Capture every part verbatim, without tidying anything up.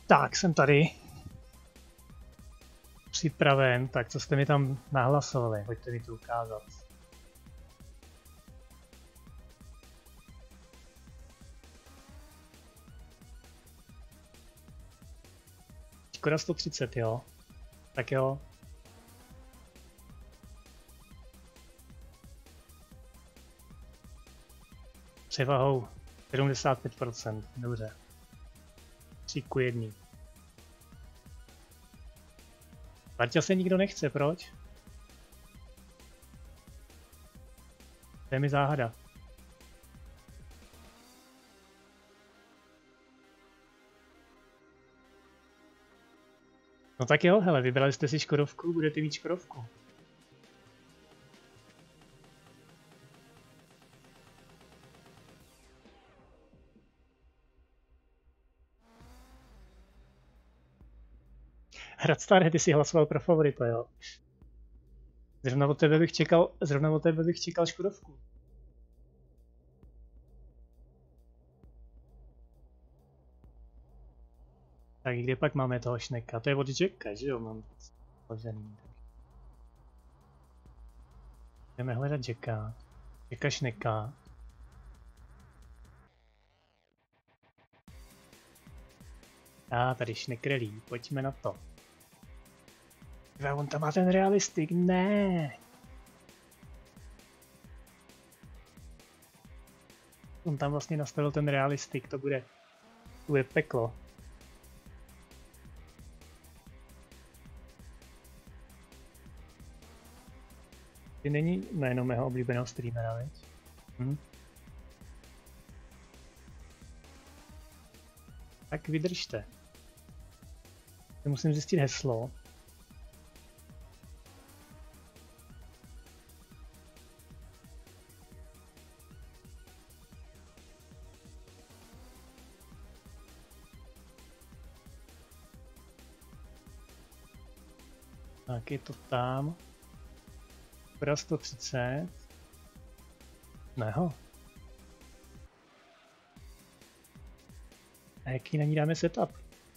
Tak, jsem tady. Připraven, tak co jste mi tam nahlasovali, pojďte mi to ukázat. Škoda sto třicet, jo. Tak jo. Převahou sedmdesát pět procent, dobře. tři ku jedné. Marťa se nikdo nechce, proč? To je mi záhada. No tak jo, hele, vybrali jste si Škodovku, budete mít Škodovku. Hradstar, ty si hlasoval pro favorita, jo. Zrovna od tebe bych čekal, zrovna od tebe bych čekal Škodovku. Tak kde pak máme toho Šneka? To je od Jacka, že jo? Mám složený. Jdeme hledat Jacka. Jacka Šneka. A ah, tady Šnekrelí, pojďme na to. Dva, on tam má ten realistik, ne. On tam vlastně nastavil ten realistik, to bude, to bude peklo. Ty není jméno mého oblíbeného streamera, veď? Hm? Tak vydržte. Já musím zjistit heslo. Tak je to tam. Pro sto třicet. Neho. A jaký na ní dáme setup?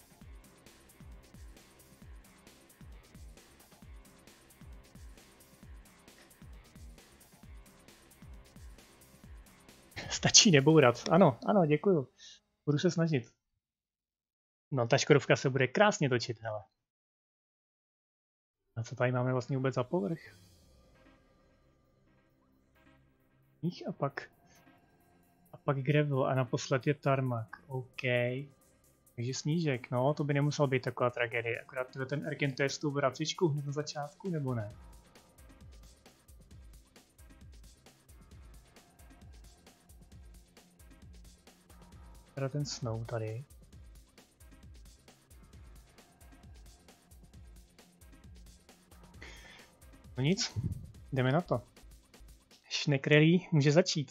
Stačí nebourat. Ano, ano, děkuju. Budu se snažit. No, ta Škodovka se bude krásně točit, hele. A co tady máme vlastně vůbec za povrch? A pak... A pak gravel a naposled je tarmac. OK. Takže snížek, no, to by nemusela být taková tragédie. Akorát ten Erken je s tou vracičkou hned na začátku, nebo ne? Teda ten snow tady. No nic, jdeme na to. Šnekrelí může začít.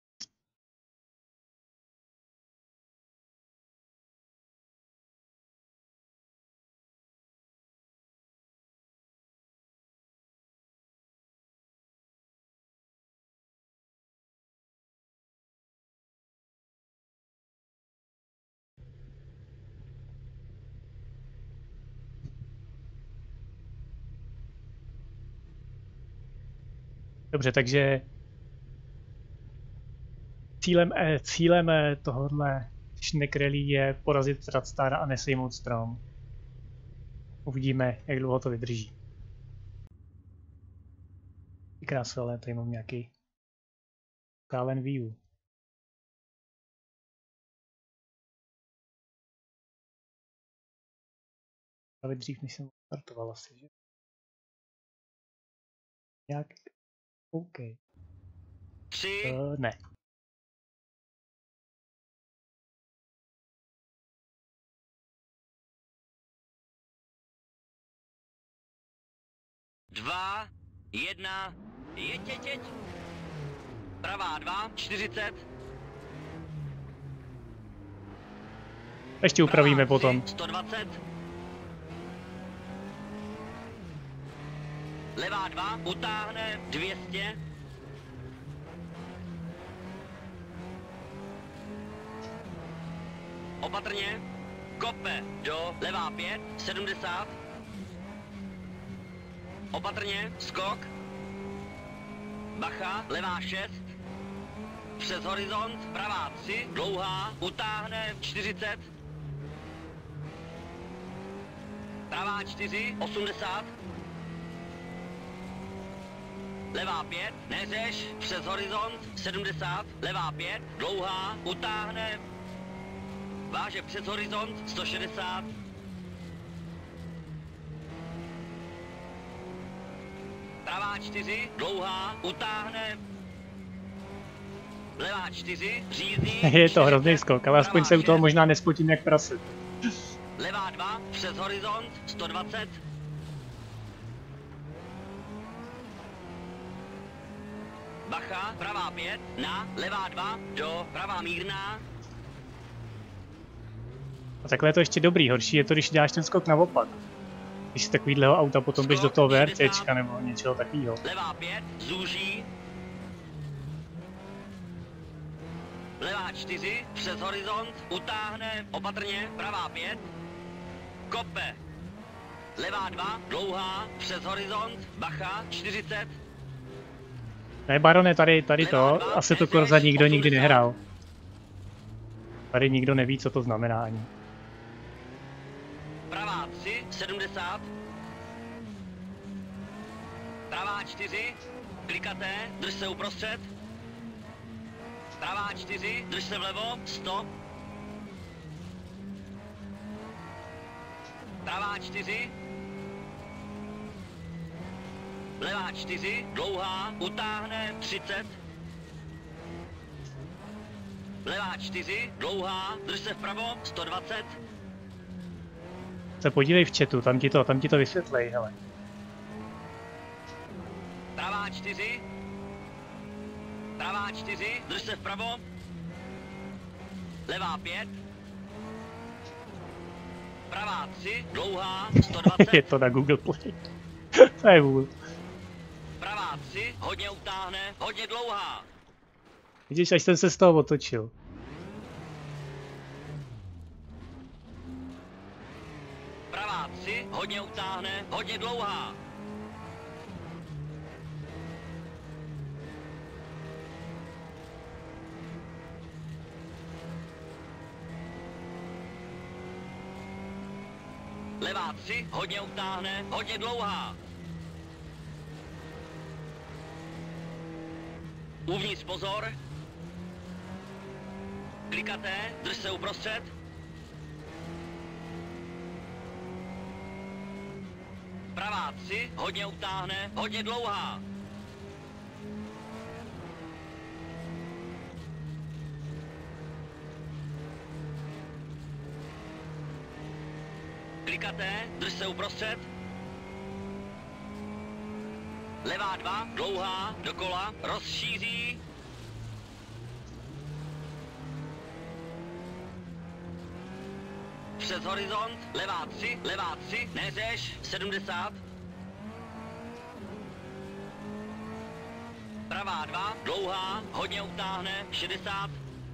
Dobře, takže cílem, eh, cílem eh, tohohle Šnekrelí je porazit Hradstara a nesejmout strom. Uvidíme, jak dlouho to vydrží. Krásně, ale tady mám nějaký kálen view. Ale dřív, než jsem startoval asi, že? Jak? OK. Tři. Uh, ne. Dva, jedna, jeď, jeď, jeď. Pravá dva, čtyřicet. Ještě upravíme potom. sto dvacet. Levá dva, utáhne dvě stě. Opatrně. Kope do levá pět, sedmdesát. Opatrně, skok. Bacha, levá šest. Přes horizont, pravá tři, dlouhá, utáhne čtyřicet. Pravá čtyři, osmdesát. Levá pět, neřeš, přes horizont, sedmdesát. Levá pět, dlouhá, utáhne. Váže přes horizont, sto šedesát. Pravá čtyři, dlouhá, utáhne. Levá čtyři, řízný. Je to hrozný skok, ale aspoň se u toho možná nespotím jak prase. Levá dva, přes horizont, sto dvacet. Bacha, pravá pět, na, levá dva, do, pravá mírná. A takhle je to ještě dobrý, horší je to, když děláš ten skok naopak. Když si takovýhleho auta potom běž do toho VRCčka nebo něčeho takového. Levá pět, zúží. Levá čtyři, přes horizont, utáhne, opatrně, pravá pět. Kope. Levá dva, dlouhá, přes horizont, bacha, čtyřicet. Ne, Barone, tady, tady to, asi to Corsa nikdo nikdy nehrál. Tady nikdo neví, co to znamená ani. Pravá tři, sedmdesát. Pravá čtyři, klikaté, drž se uprostřed. Pravá čtyři, drž se vlevo, stop. Pravá čtyři. Levá čtyři, dlouhá, utáhne, třicet. Levá čtyři, dlouhá, drž se vpravo, sto dvacet. Se podívej v chatu, tam ti to, tam ti to vysvětlej, hele. Pravá čtyři. Pravá čtyři, drž se vpravo. Levá pět. Pravá tři, dlouhá, sto dvacet. Je to na Google Play. To je vůl. Pravá tři, hodně utáhne, hodně dlouhá. Vidíš, až jsem se z toho otočil. Pravá tři, hodně utáhne, hodně dlouhá. Levá tři, hodně utáhne, hodně dlouhá. Uvnitř pozor. Klikaté, drž se uprostřed. Pravá tři, hodně utáhne, hodně dlouhá. Klikaté, drž se uprostřed. Levá dva, dlouhá, dokola, rozšíří. Přes horizont, levá tři, levá tři, neřeš, sedmdesát. Pravá dva, dlouhá, hodně utáhne, šedesát.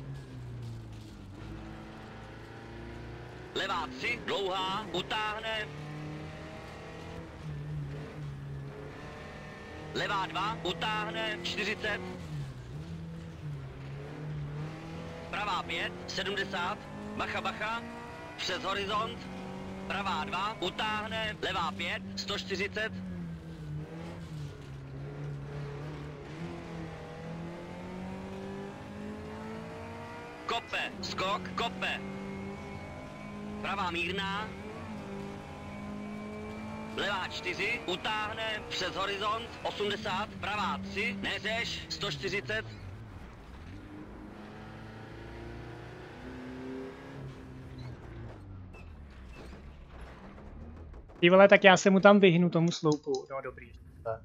Levá tři, dlouhá, utáhne. Levá dva, utáhne, čtyřicet. Pravá pět, sedmdesát. Bacha, bacha. Přes horizont. Pravá dva, utáhne. Levá pět, sto čtyřicet. Kope, skok, kope. Pravá mírná. Levá čtyři, utáhne, přes horizont, osmdesát, pravá tři, neřeš, sto čtyřicet. Ty vole, tak já se mu tam vyhnu tomu sloupu, no dobrý. Tak.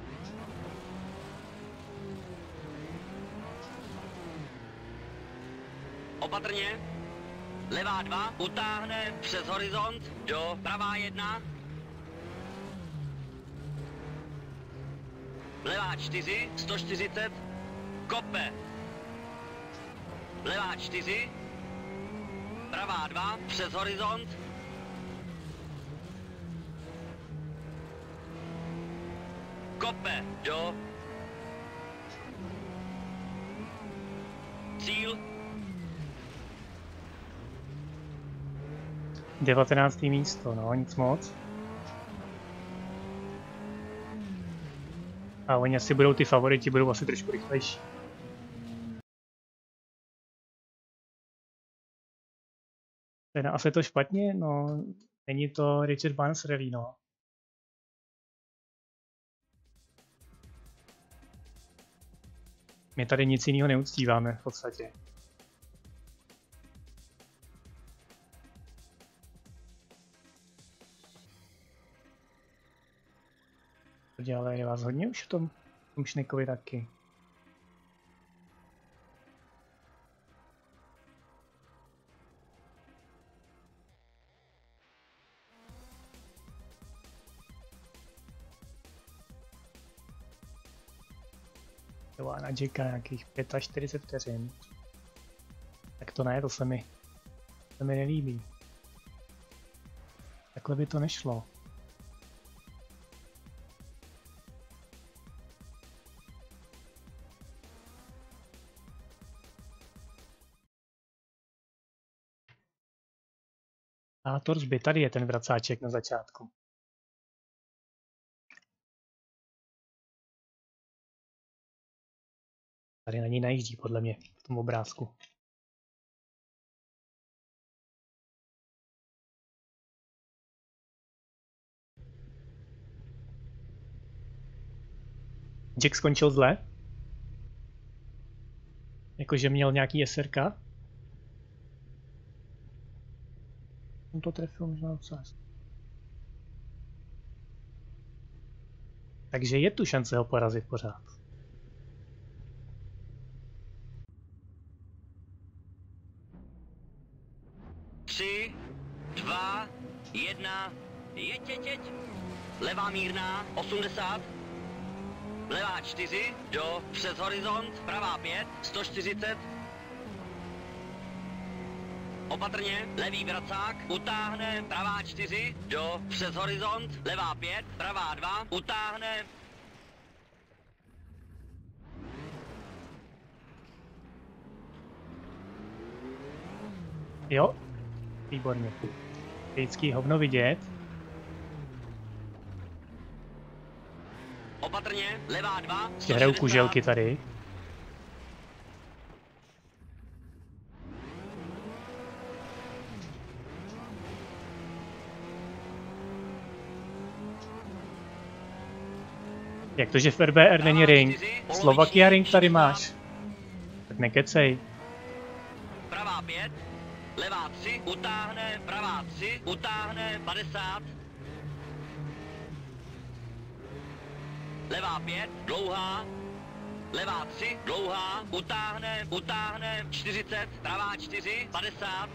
Opatrně. Levá dva, utáhne, přes horizont, do pravá jedna. Levá čtyři, sto čtyřicet, kope. Levá čtyři. pravá dva, přes horizont. Kope, do. Cíl. devatenácté místo, no, nic moc. A oni asi budou ty favoriti, budou asi trošku rychlejší. Teda asi to špatně, no, není to Richard Barnes Rally, no. My tady nic jiného neuctíváme v podstatě. Ale je vás hodně už v tom, v tom Šnikovi taky. Jo, a na Jacka nějakých čtyřicet pět vteřin. Tak to ne, to se mi, to mi nelíbí. Takhle by to nešlo. A Torsby, tady je ten vracáček na začátku. Tady na něj najíždí, podle mě, v tom obrázku. Jack skončil zle? Jakože měl nějaký S R K? On to trefil možná docela. Takže je tu šance ho porazit pořád. Tři, dva, jedna, jeď, jeď, jeď. Levá mírná, osmdesát. Levá čtyři, do, přes horizont, pravá pět, sto čtyřicet. Opatrně, levý vracák, utáhne, pravá čtyři, do, přes horizont, levá pět, pravá dva, utáhne. Jo, výborně. Vždycky hovno vidět. Opatrně, levá dva, sto šedesát. Hrajou kuželky tady. Jak to, že v R B R není ring? Slovakia ring tady máš. Tak nekecej. Pravá pět, levá tři, utáhne, pravá tři, utáhne, padesát. Levá pět, dlouhá, levá tři, dlouhá, utáhne, utáhne, čtyřicet, pravá čtyři, padesát.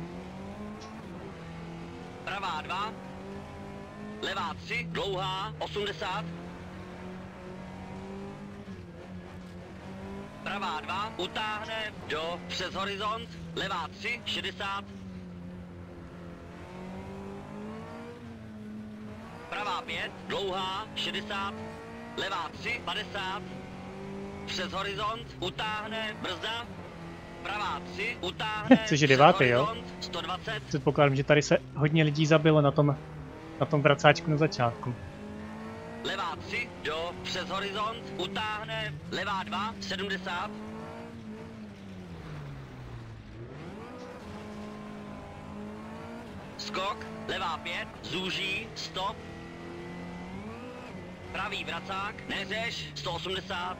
Pravá dva, levá tři, dlouhá, osmdesát. Pravá dva, utáhne, do, přes horizont, levá tři, šedesát. Pravá pět, dlouhá, šedesát. Levá tři, padesát. Přes horizont, utáhne, brzda. Pravá tři, utáhne, což je devátý, jo? sto dvacet. Předpokládám, že tady se hodně lidí zabilo na tom, na tom vracáčku na začátku. Levá tři, do, přes horizont, utáhne, levá dva, sedmdesát. Skok, levá pět, zúží, stop. Pravý vracák, neřeš, sto osmdesát.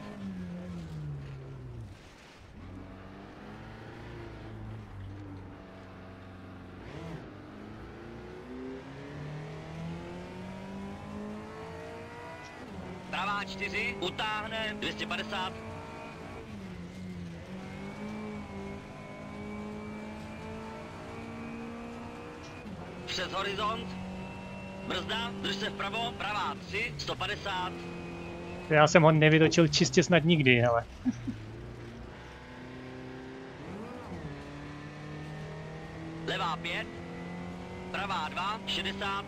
Pravá čtyři, utáhne, dvě stě padesát. Přes horizont. Brzda, drž se vpravo, pravá tři, sto padesát. Já jsem ho nevytočil čistě snad nikdy, hele. pět, pravá dva, šedesát,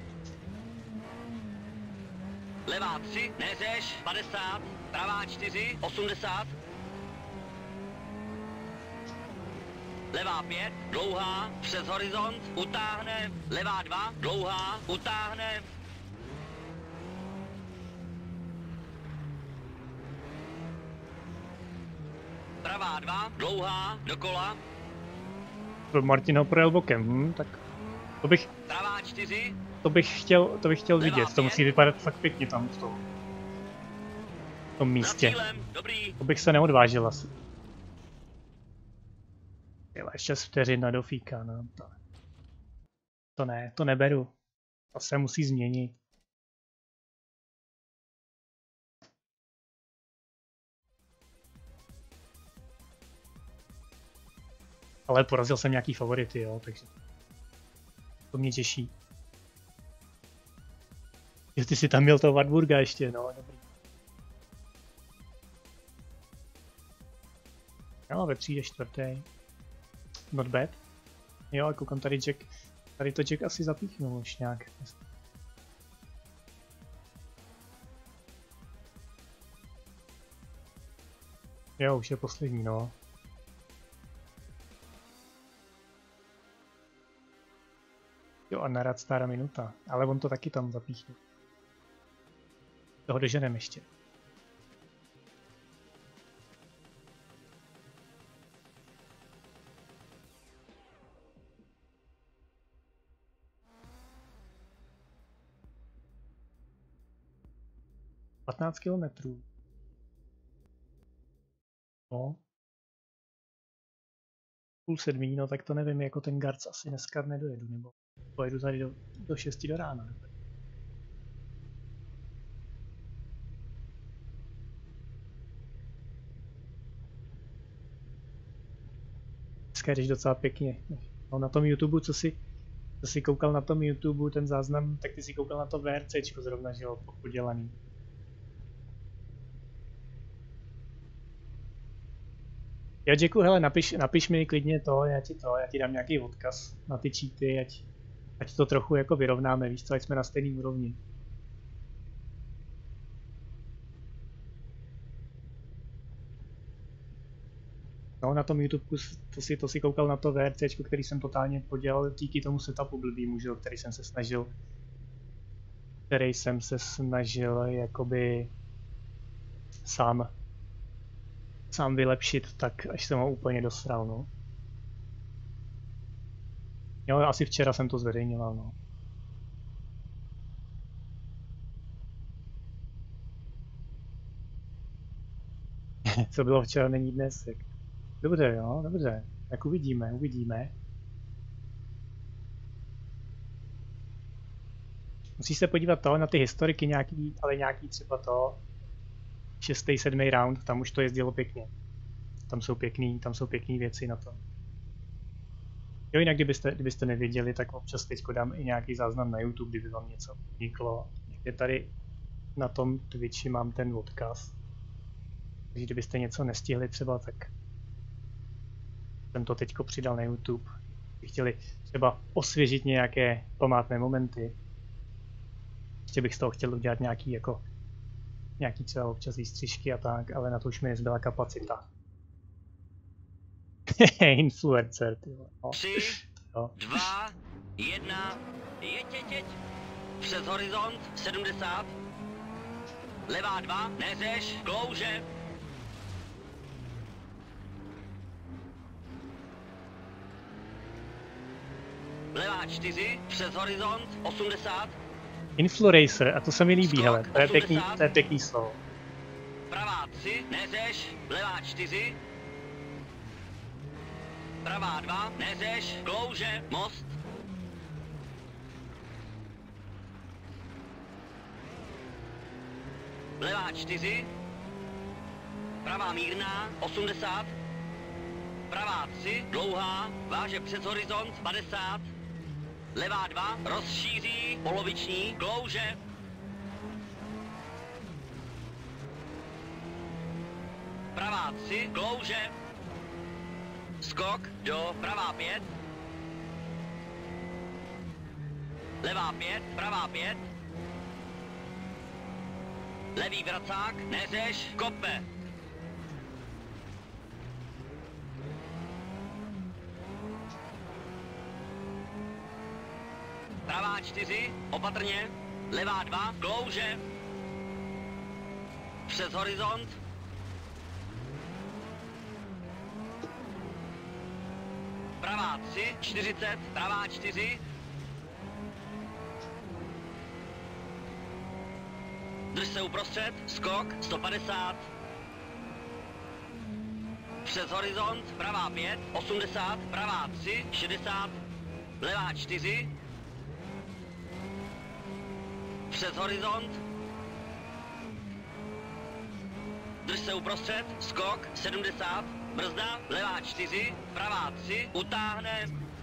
levá tři, neřeš, padesát, pravá čtyři, osmdesát, levá pět, dlouhá, přes horizont, utáhne, levá dva, dlouhá, utáhne, pravá dva, dlouhá, dokola, Martin ho projel bokem, hm, tak to bych, pravá čtyři, to bych chtěl, to bych chtěl levá vidět, to pět, musí vypadat fakt pěkně tam v tom, v tom nad místě. cílem, dobrý, To bych se neodvážil asi. Jo, ještě vteřin na dofíka, no to, to ne, to neberu. To se musí změnit. Ale porazil jsem nějaký favority, jo, takže to mě těší. Jestli si tam měl toho Wartburga ještě, no, dobrý. Jo, ve třídě čtvrtý. Not bad. Jo, a koukám tady Jack, tady to Jack asi zapíchnul už nějak. Jo, už je poslední, no. Jo, a narad stará minuta, ale on to taky tam zapíchnul. Toho doženem ještě. patnáct kilometrů. No. Půl sedmí, no tak to nevím, jako ten Garc asi dneska nedojedu, nebo pojedu tady do, do šesti do rána. Dneska jdeš docela pěkně. No, na tom YouTube, co si, co si koukal na tom YouTube, ten záznam, tak ty si koukal na to VRCčko zrovna, že jo, podělaný. Jo, Jacku, hele, napiš, napiš mi klidně to, já ti to, já ti dám nějaký odkaz na ty cheaty, ať, ať to trochu jako vyrovnáme, víš co, ať jsme na stejný úrovni. No, na tom YouTube, to si, to si koukal na to VRCčko, který jsem totálně podělal díky tomu setupu blbýmu, že jo, který jsem se snažil, který jsem se snažil jakoby sám, sám vylepšit, tak až jsem ho úplně dosral, no. Jo, asi včera jsem to zveřejňoval, no. Co bylo včera, není dnes, jak... Dobře, jo, dobře, tak uvidíme, uvidíme. Musíš se podívat to na ty historiky nějaký, ale nějaký třeba to šestý, sedmý round, tam už to jezdilo pěkně. Tam jsou pěkný, tam jsou pěkný věci na tom. Jo, jinak kdybyste, kdybyste nevěděli, tak občas teďko dám i nějaký záznam na YouTube, kdyby vám něco vzniklo. Někde tady na tom Twitchi mám ten odkaz. Takže kdybyste něco nestihli třeba, tak jsem to teďko přidal na YouTube. Kdyby chtěli třeba osvěžit nějaké památné momenty. Ještě bych z toho chtěl udělat nějaký jako nějaký třeba občas výstřižky a tak, ale na to už mi nezbyla kapacita. Influencer, ty vole. No. tři, no. dva, jedna, jeď, jeď, jeď. Přes horizont, sedmdesát. Levá dva, neřeš, klouže. Levá čtyři, přes horizont, osmdesát. Influracer, a to se mi líbí, Skok, hele, to je pěkný, osmdesát. to je pěkný slovo. Pravá tři, neřeš, levá čtyři. Pravá dva, neřeš, klouže, most. Levá čtyři. Pravá mírná, osmdesát. Pravá tři, dlouhá, váže přes horizont, padesát. Levá dva, rozšíří, poloviční, klouže. Pravá tři, klouže. Skok do pravá pět. levá pět, pravá pět. Levý vracák, neřeš, kope. Pravá čtyři, opatrně, levá dva, klouže. Přes horizont. Pravá tři, čtyřicet, pravá čtyři. Drž se uprostřed, skok, sto padesát. Přes horizont, pravá pět, osmdesát, pravá tři, šedesát, levá čtyři. Přes horizont. Drž se uprostřed, skok, sedmdesát, brzda, levá čtyři, pravá tři, utáhne.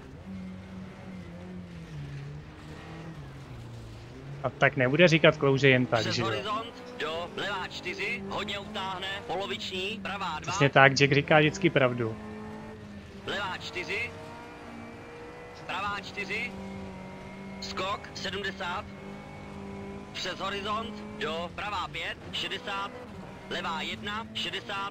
A tak nebude říkat klouže jen tak, Přes že jo? horizont, do levá čtyři, hodně utáhne, poloviční, pravá dva. Přesně tak, Jack říká vždycky pravdu. Levá čtyři, pravá čtyři, skok, sedmdesát. Přes horizont, do pravá pět, šedesát, levá jedna, šedesát.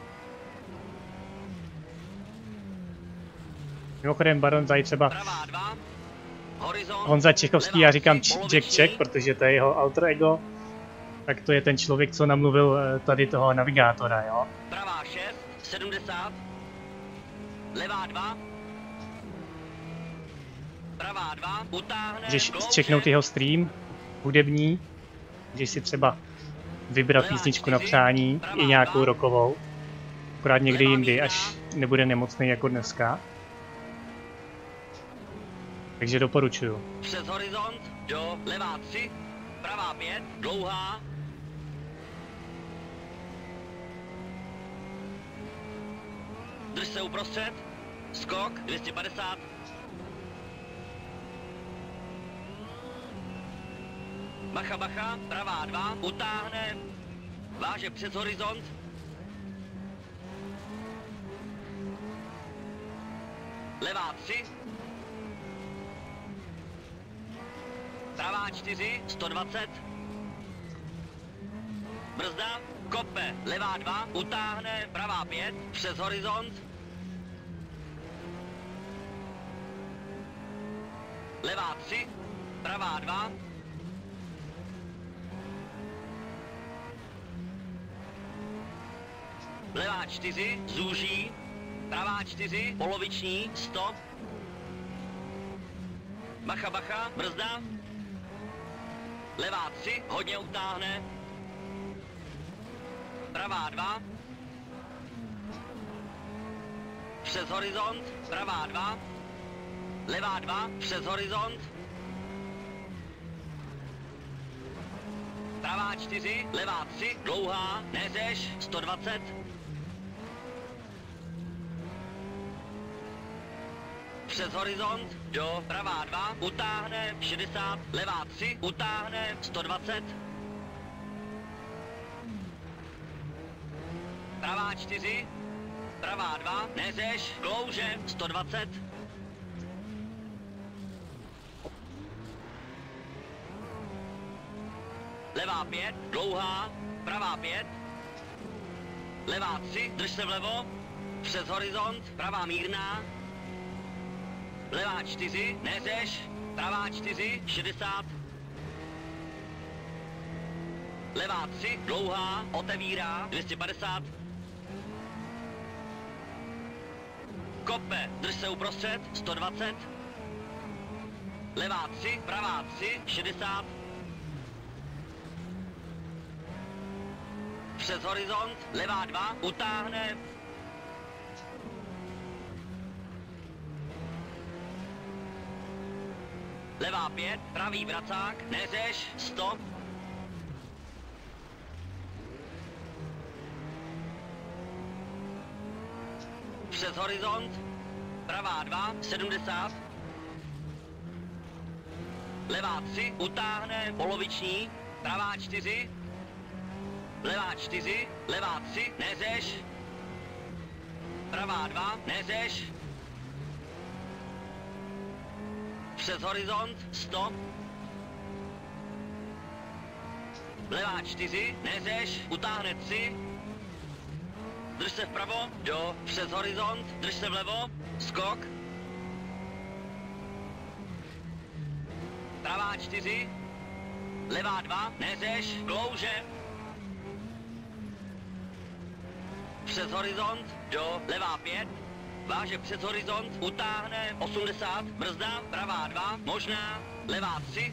Mimochodem Baron tady třeba Pravá dva, horizont, Honza Čechovský, levá já říkám tři, Č- Jack poloviční. Czech, protože to je jeho alter ego. Tak to je ten člověk, co namluvil eh, tady toho navigátora, jo? Pravá šest, sedmdesát, levá dva, pravá dva, utáhne, Můžeš klouže. zčeknout jeho stream hudební, můžeš si třeba vybrat Levá písničku na čtyři, přání pravá i nějakou dva. rokovou. Akorát někdy Levá jindy, míra. až nebude nemocný jako dneska. Takže doporučuju. Přes horizont, do levá tři, pravá pět, dlouhá. Drž se uprostřed, skok, dvě stě padesát. Bacha, bacha, pravá dva, utáhne, váže přes horizont. Levá tři, pravá čtyři, sto dvacet. Brzda, kope, levá dva, utáhne, pravá pět, přes horizont. Levá tři, pravá dva. Levá čtyři, zúží, pravá čtyři, poloviční, stop. Bacha, bacha, brzda. Levá tři, hodně utáhne. Pravá dva. Přes horizont, pravá dva. Levá dva, přes horizont. Pravá čtyři, levá tři, dlouhá, neřeš, sto dvacet. Přes horizont, do pravá dva, utáhne, šedesát, levá tři, utáhne, sto dvacet. Pravá čtyři, pravá dva, neřeš, klouže, sto dvacet. Levá pět, dlouhá, pravá pět. Levá tři, drž se vlevo, přes horizont, pravá mírná. Levá čtyři, neřeš, pravá čtyři, šedesát. Levá tři, dlouhá, otevírá, dvě stě padesát. Kope, drž se uprostřed, sto dvacet. Levá tři, pravá tři, šedesát. Přes horizont, levá dva, utáhne. Levá pět, pravý vracák, neřeš, stop. Přes horizont, pravá dva, sedmdesát. Levá tři, utáhne, poloviční, pravá čtyři. Levá čtyři, levá tři, neřeš. Pravá dva, neřeš. přes horizont, sto. Levá čtyři, neřeš, utáhne tři. Drž se vpravo, do, přes horizont, drž se vlevo, skok. Pravá čtyři, levá dva, neřeš, klouže. Přes horizont, do, levá pět, váže přes horizont, utáhne, osmdesát, brzda, pravá dva, možná, levá tři.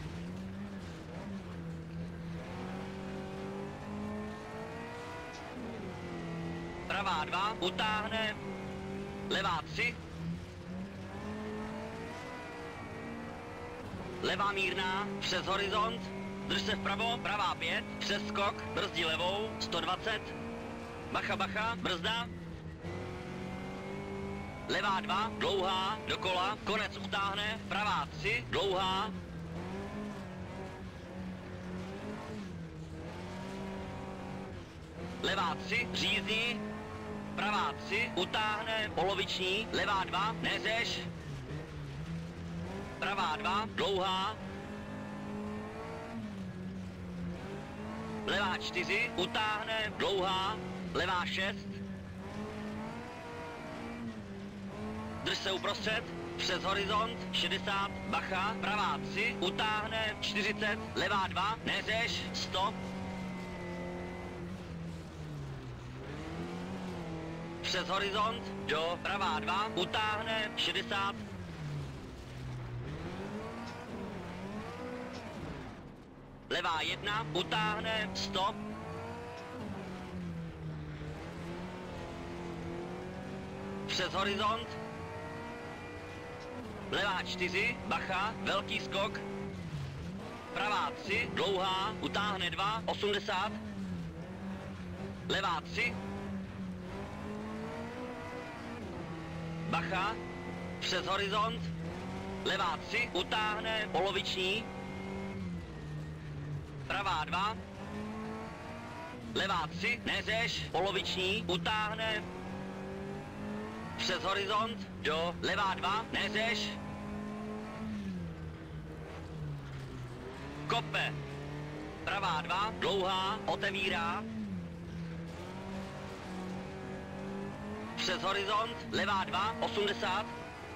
Pravá dva, utáhne, levá tři. Levá mírná, přes horizont, drž se vpravo, pravá pět, přes skok, brzdí levou, sto dvacet. Bacha, bacha, brzda. Levá dva, dlouhá, dokola, konec utáhne, pravá tři, dlouhá. Levá tři, řízní, pravá tři, utáhne, poloviční, levá dva, neřeš. Pravá dva, dlouhá. Levá čtyři, utáhne, dlouhá, levá šest. Drž se uprostřed, přes horizont, šedesát, bacha, pravá tři, utáhne, čtyřicet, levá dva, neřeš, sto. Přes horizont, do, pravá dva, utáhne, šedesát. Levá jedna, utáhne, sto. Přes horizont. Levá čtyři, bacha, velký skok. Pravá tři, dlouhá, utáhne dva, osmdesát. Levá tři. Bacha, přes horizont. Levá tři, utáhne, poloviční. Pravá dva. Levá tři, neřeš, poloviční, utáhne. Přes horizont, do, levá dva, neřeš. Kope. Pravá dva, dlouhá, otevírá. Přes horizont, levá dva, osmdesát.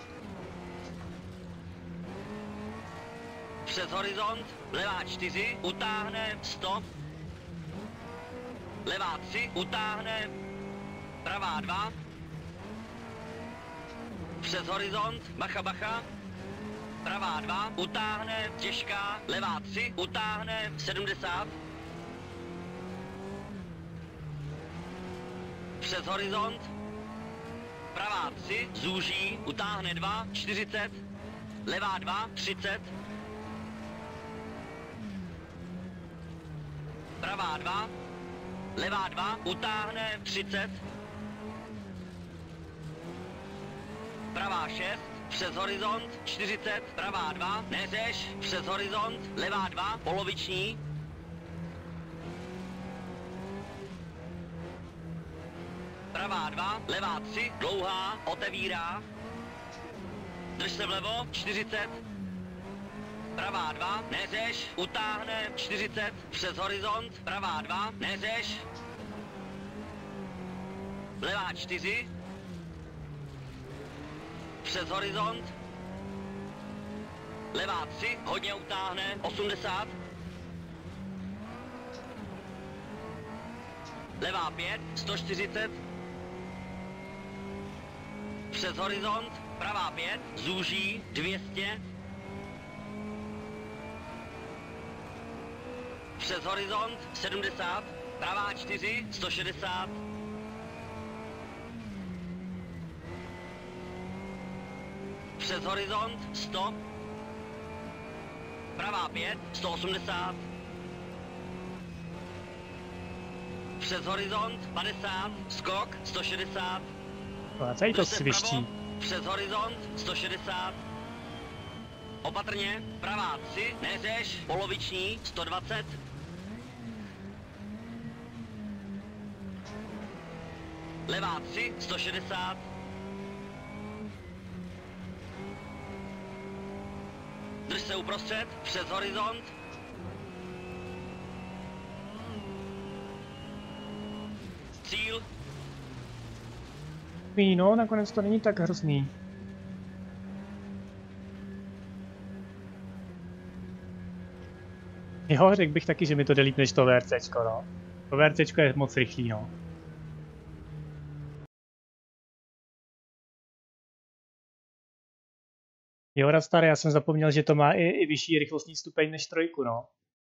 Přes horizont, levá čtyři, utáhne, sto. Levá tři, utáhne, pravá dva. Přes horizont, bacha, bacha. Pravá dva, utáhne, těžká, levá tři, utáhne, sedmdesát. Přes horizont. Pravá tři, zúží, utáhne dva, čtyřicet. Levá dva, třicet. Pravá dva. Levá dva, utáhne, třicet. Pravá šest, přes horizont, čtyřicet. Pravá dva, neřeš, přes horizont, levá dva, poloviční. Pravá dva, levá tři, dlouhá, otevírá. Drž se vlevo, čtyřicet. Pravá dva, neřeš, utáhne, čtyřicet. Přes horizont, pravá dva, neřeš. Levá čtyři. Přes horizont. Levá tři, hodně utáhne, osmdesát. Levá pět, sto čtyřicet. Přes horizont, pravá pět, zúží, dvě stě. Přes horizont, sedmdesát. Pravá čtyři, sto šedesát. Přes horizont, sto. Pravá pět, sto osmdesát. Přes horizont, padesát. Skok, sto šedesát. A tady to sviští. Přes horizont, sto šedesát. Opatrně, pravá tři, neřeš, poloviční, sto dvacet. Levá tři, sto šedesát. drž se uprostřed, přes horizont. Cíl. No, nakonec to není tak hrozný. Jo, řekl bych taky, že mi to jde líp než to VRCčko, no. To VRCčko je moc rychlý, no. Jo, Rastar, já jsem zapomněl, že to má i, i vyšší rychlostní stupeň než trojku, no.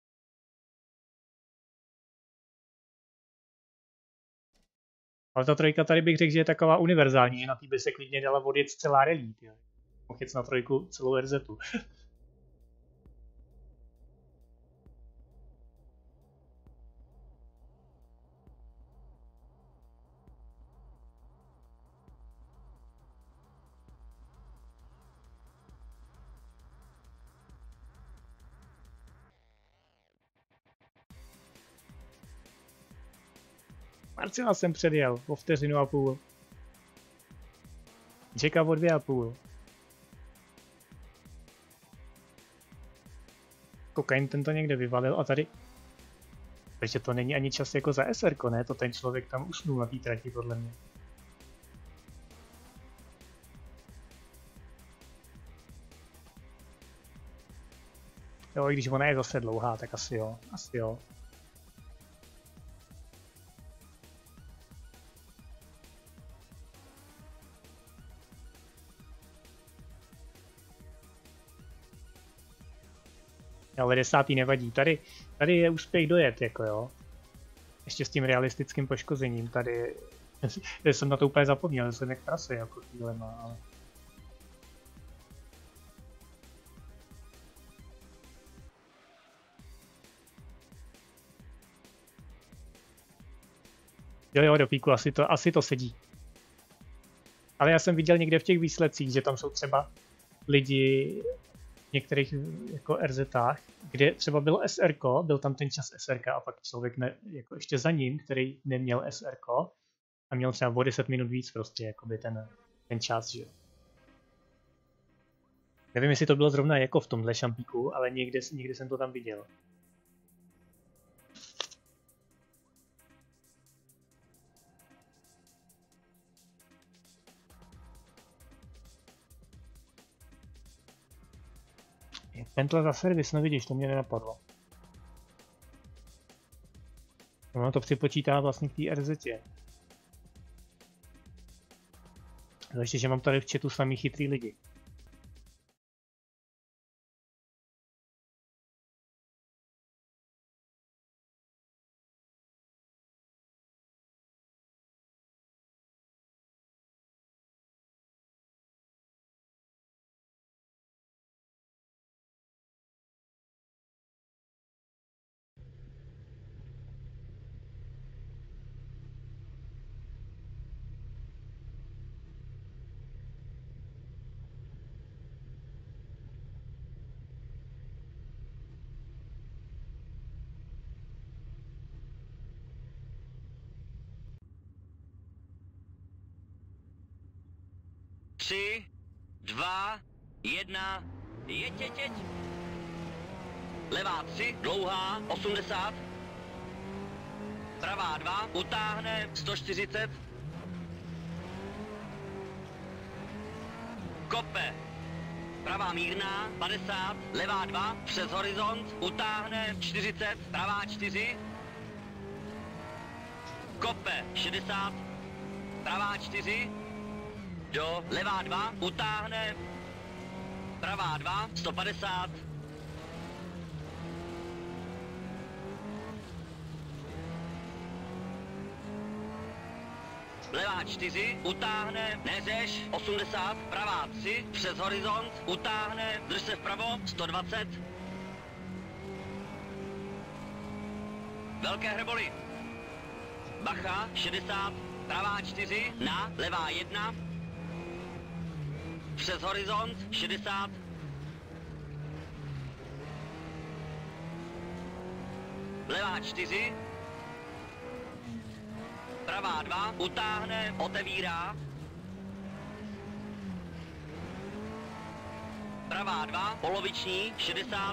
Ale ta trojka tady bych řekl, že je taková univerzální, že na té by se klidně dala odjet celá rally, jo. Mohl jet na trojku celou R Z tu. Marcela jsem předjel o vteřinu a půl. Jacka o dvě a půl. Kokain ten to někde vyvalil a tady... Takže to není ani čas jako za S R ko, ne? To ten člověk tam usnul na té trati podle mě. Jo, i když ona je zase dlouhá, tak asi jo. Asi jo. Ale desátý nevadí. Tady, tady je úspěch dojet, jako jo. Ještě s tím realistickým poškozením. Tady já jsem na to úplně zapomněl, že jsem jak trasy jako chvíle má, ale... Jo, jo, do píku, asi to, asi to sedí. Ale já jsem viděl někde v těch výsledcích, že tam jsou třeba lidi v některých jako RZách, kde třeba bylo S R ko, byl tam ten čas S R K a pak člověk ne, jako ještě za ním, který neměl S R ko a měl třeba o deset minut víc prostě, jakoby ten, ten čas, že jo. Nevím, jestli to bylo zrovna jako v tomhle šampíku, ale někde, někde jsem to tam viděl. Pentle za servis, no vidíš, to mě nenapadlo. Ono to připočítá vlastně k té R Z tě. Ještě, že mám tady v chatu samý chytrý lidi. Tři, dva, jedna, jeď, jeď, jeď. Levá tři, dlouhá, osmdesát. Pravá dva, utáhne, sto čtyřicet. Kope. Pravá mírná, padesát. Levá dva, přes horizont, utáhne, čtyřicet. Pravá čtyři. Kope, šedesát. Pravá čtyři. Do levá dva, utáhne, pravá dva, sto padesát. Levá čtyři, utáhne, neřeš, osmdesát, pravá tři, přes horizont, utáhne, drž se vpravo, sto dvacet. Velké hreboli. Bacha, šedesát, pravá čtyři, na, levá jedna. Přes horizont, šedesát. Levá čtyři. Pravá dva, utáhne, otevírá. pravá dva, poloviční, šedesát.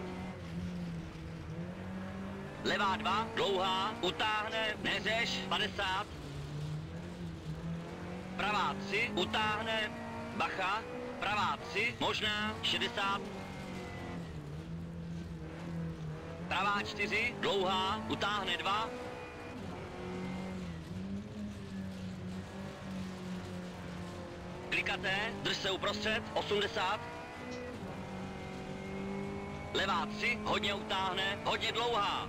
Levá dva, dlouhá, utáhne, neřeš, padesát. Pravá tři, utáhne, bacha, pravá tři, možná, šedesát. Pravá čtyři, dlouhá, utáhne dva. Klikaté, drž se uprostřed, osmdesát. Levá tři, hodně utáhne, hodně dlouhá.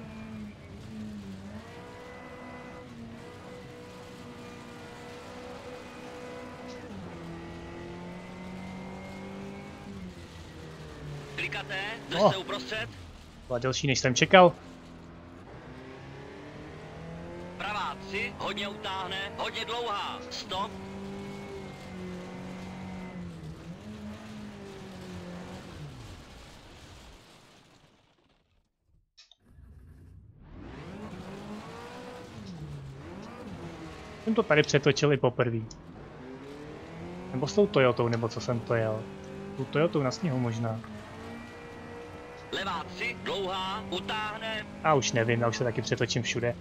Klikaté, drž Oh. se uprostřed. Byla delší, než jsem čekal. Pravá tři, hodně utáhne, hodně dlouhá. Stop. Jsem to tady přetočil i poprvé. Nebo s tou Toyotou, nebo co jsem to jel. Tu Toyotou na sněhu možná. Levá tři, dlouhá, utáhne. A už nevím, já už se taky přetočím všude.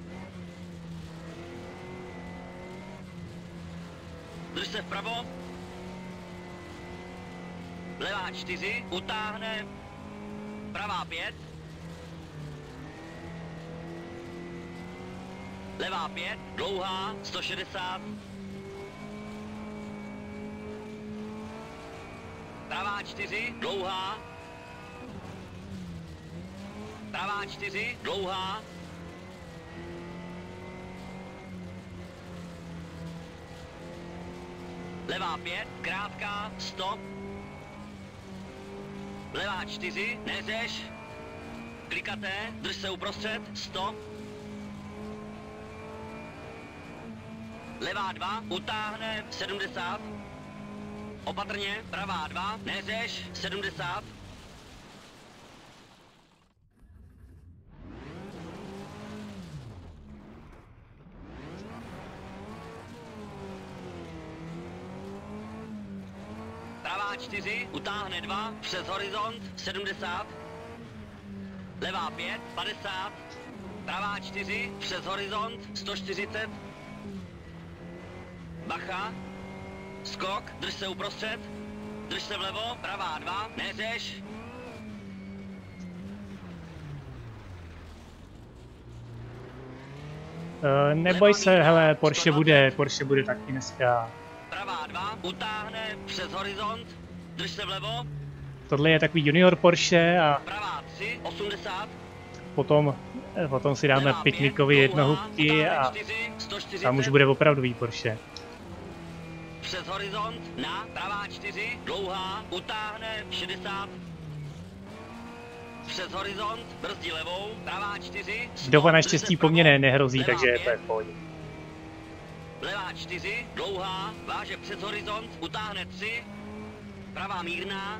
Drž se vpravo. Levá čtyři, utáhne. Pravá pět. Levá pět, dlouhá, sto šedesát. Pravá čtyři, dlouhá. Pravá čtyři, dlouhá. Levá pět, krátká, stop. Levá čtyři, neřeš. Klikaté, drž se uprostřed, stop. Levá dva, utáhne, sedmdesát. Opatrně, pravá dva, neřeš, sedmdesát. Pravá čtyři, utáhne dva, přes horizont, sedmdesát. Levá pět, padesát. Pravá čtyři, přes horizont, sto čtyřicet. Bacha. Skok, drž se uprostřed. Drž se vlevo, pravá dva, neřeš. Uh, neboj se, hele, Porsche bude, Porsche bude taky dneska. Pravá dva, utáhne, přes horizont. Drž se vlevo. Tohle je takový junior Porsche a Pravá tři, osmdesát. potom, eh, potom si dáme piknikový jednohubky a tam už bude opravdový Porsche. Přes horizont, na, pravá čtyři, dlouhá, utáhne, šedesát. Přes horizont, brzdí levou, pravá čtyři. Doba naštěstí po mně ne, nehrozí, takže to je v pohodě. Levá čtyři, dlouhá, váže přes horizont, utáhne tři. Pravá mírná.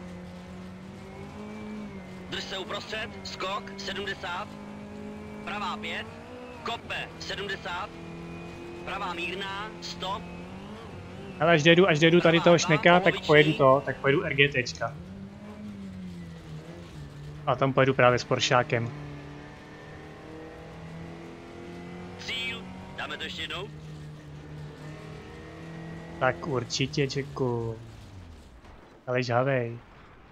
Drž se uprostřed, skok, sedmdesát. Pravá pět, kope, sedmdesát. Pravá mírná, stop. Ale až dojedu, až dojedu tady toho šneka, tak pojedu to, tak pojedu RGTčka. A tam pojedu právě s Poršákem. Cíl, dáme to ještě jednou. Tak určitě, Čeku. Ale žhavej.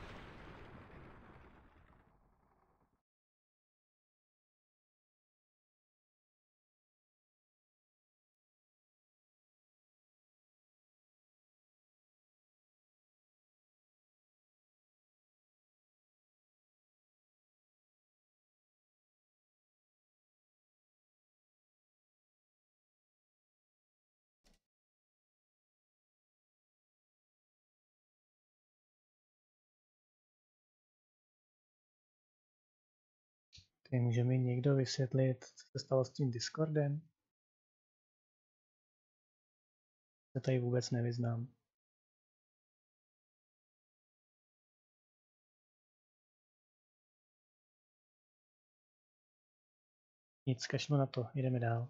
Ty může mi někdo vysvětlit, co se stalo s tím Discordem? Se tady vůbec nevyznám. Nic, kašlu na to, jdeme dál.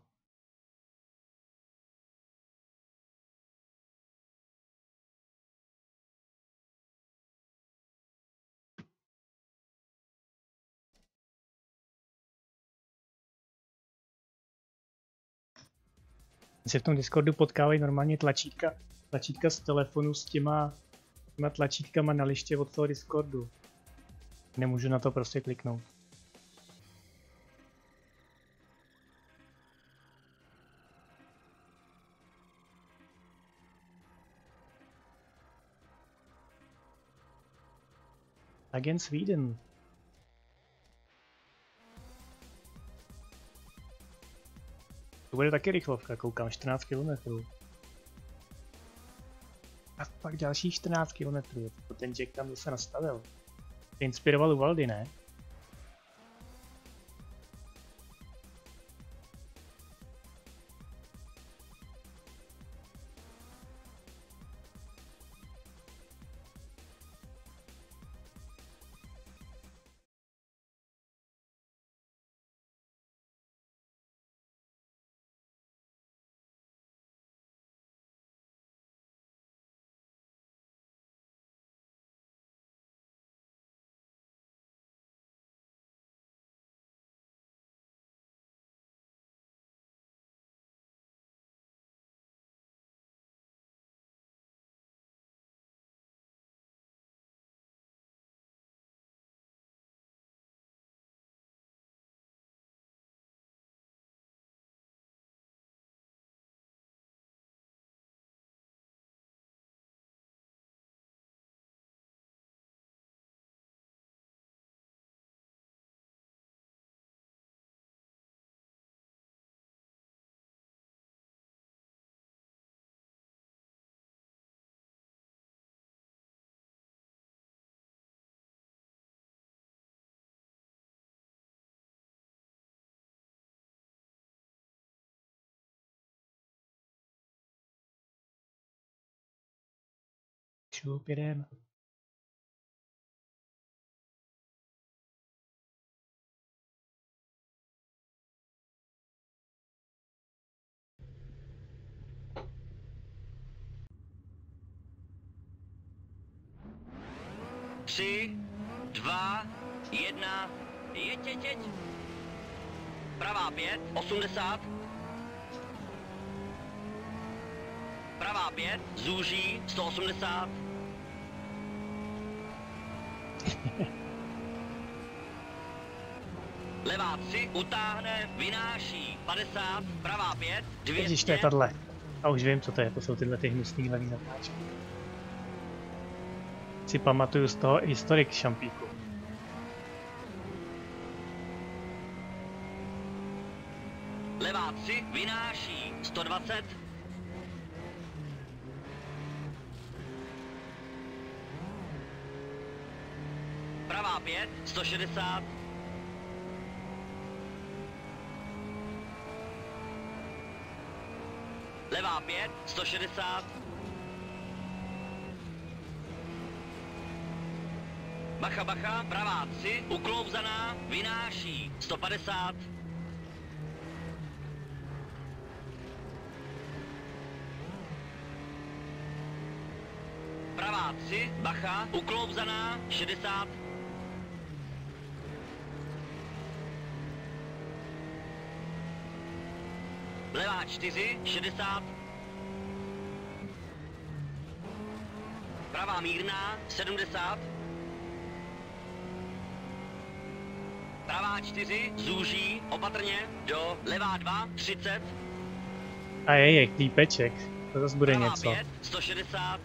Se v tom Discordu potkávají normálně tlačítka, tlačítka z telefonu s těma, těma tlačítkama na liště od toho Discordu. Nemůžu na to prostě kliknout. Agent Sweden. To bude taky rychlovka, koukám, čtrnáct kilometrů. A pak další čtrnáct kilometrů, to ten Jack tam zase nastavil. To inspiroval Uvaldy, ne? Šup, jedem. Tři, dva, jedna, jeď, jeď, jeď. Pravá pět, osmdesát. Pravá pět, zúží, sto osmdesát. Levá tři, utáhne, vynáší, padesát. Pravá pět, dvě stě. Vidíš, to je tohle. A už vím, co to je, to jsou tyhle ty hnusný levý zatáčky. Si pamatuju z toho historik šampíku. Levá tři, vynáší, sto dvacet. Pravá pět, sto šedesát. Levá pět, sto šedesát. Bacha, bacha, pravá tři, uklouzdaná, vynáší, sto padesát. Pravá tři, bacha, uklouzdaná, šedesát. Levá čtyři, šedesát. Pravá mírná, sedmdesát. Pravá čtyři, zúží, opatrně, do levá dva, třicet. A je, je, klípeček, to zase bude Pravá něco. pět, sto šedesát.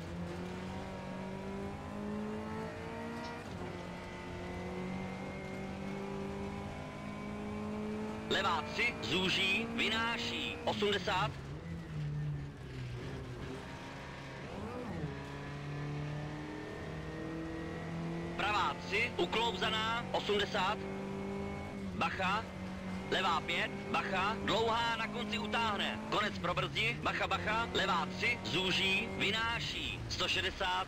Levá tři, zúží, vynáší, osmdesát. Pravá tři, uklouzdaná, osmdesát. Bacha. Levá pět, bacha, dlouhá na konci utáhne. Konec pro brzdi, bacha, bacha, levá tři, zúží, vynáší, sto šedesát.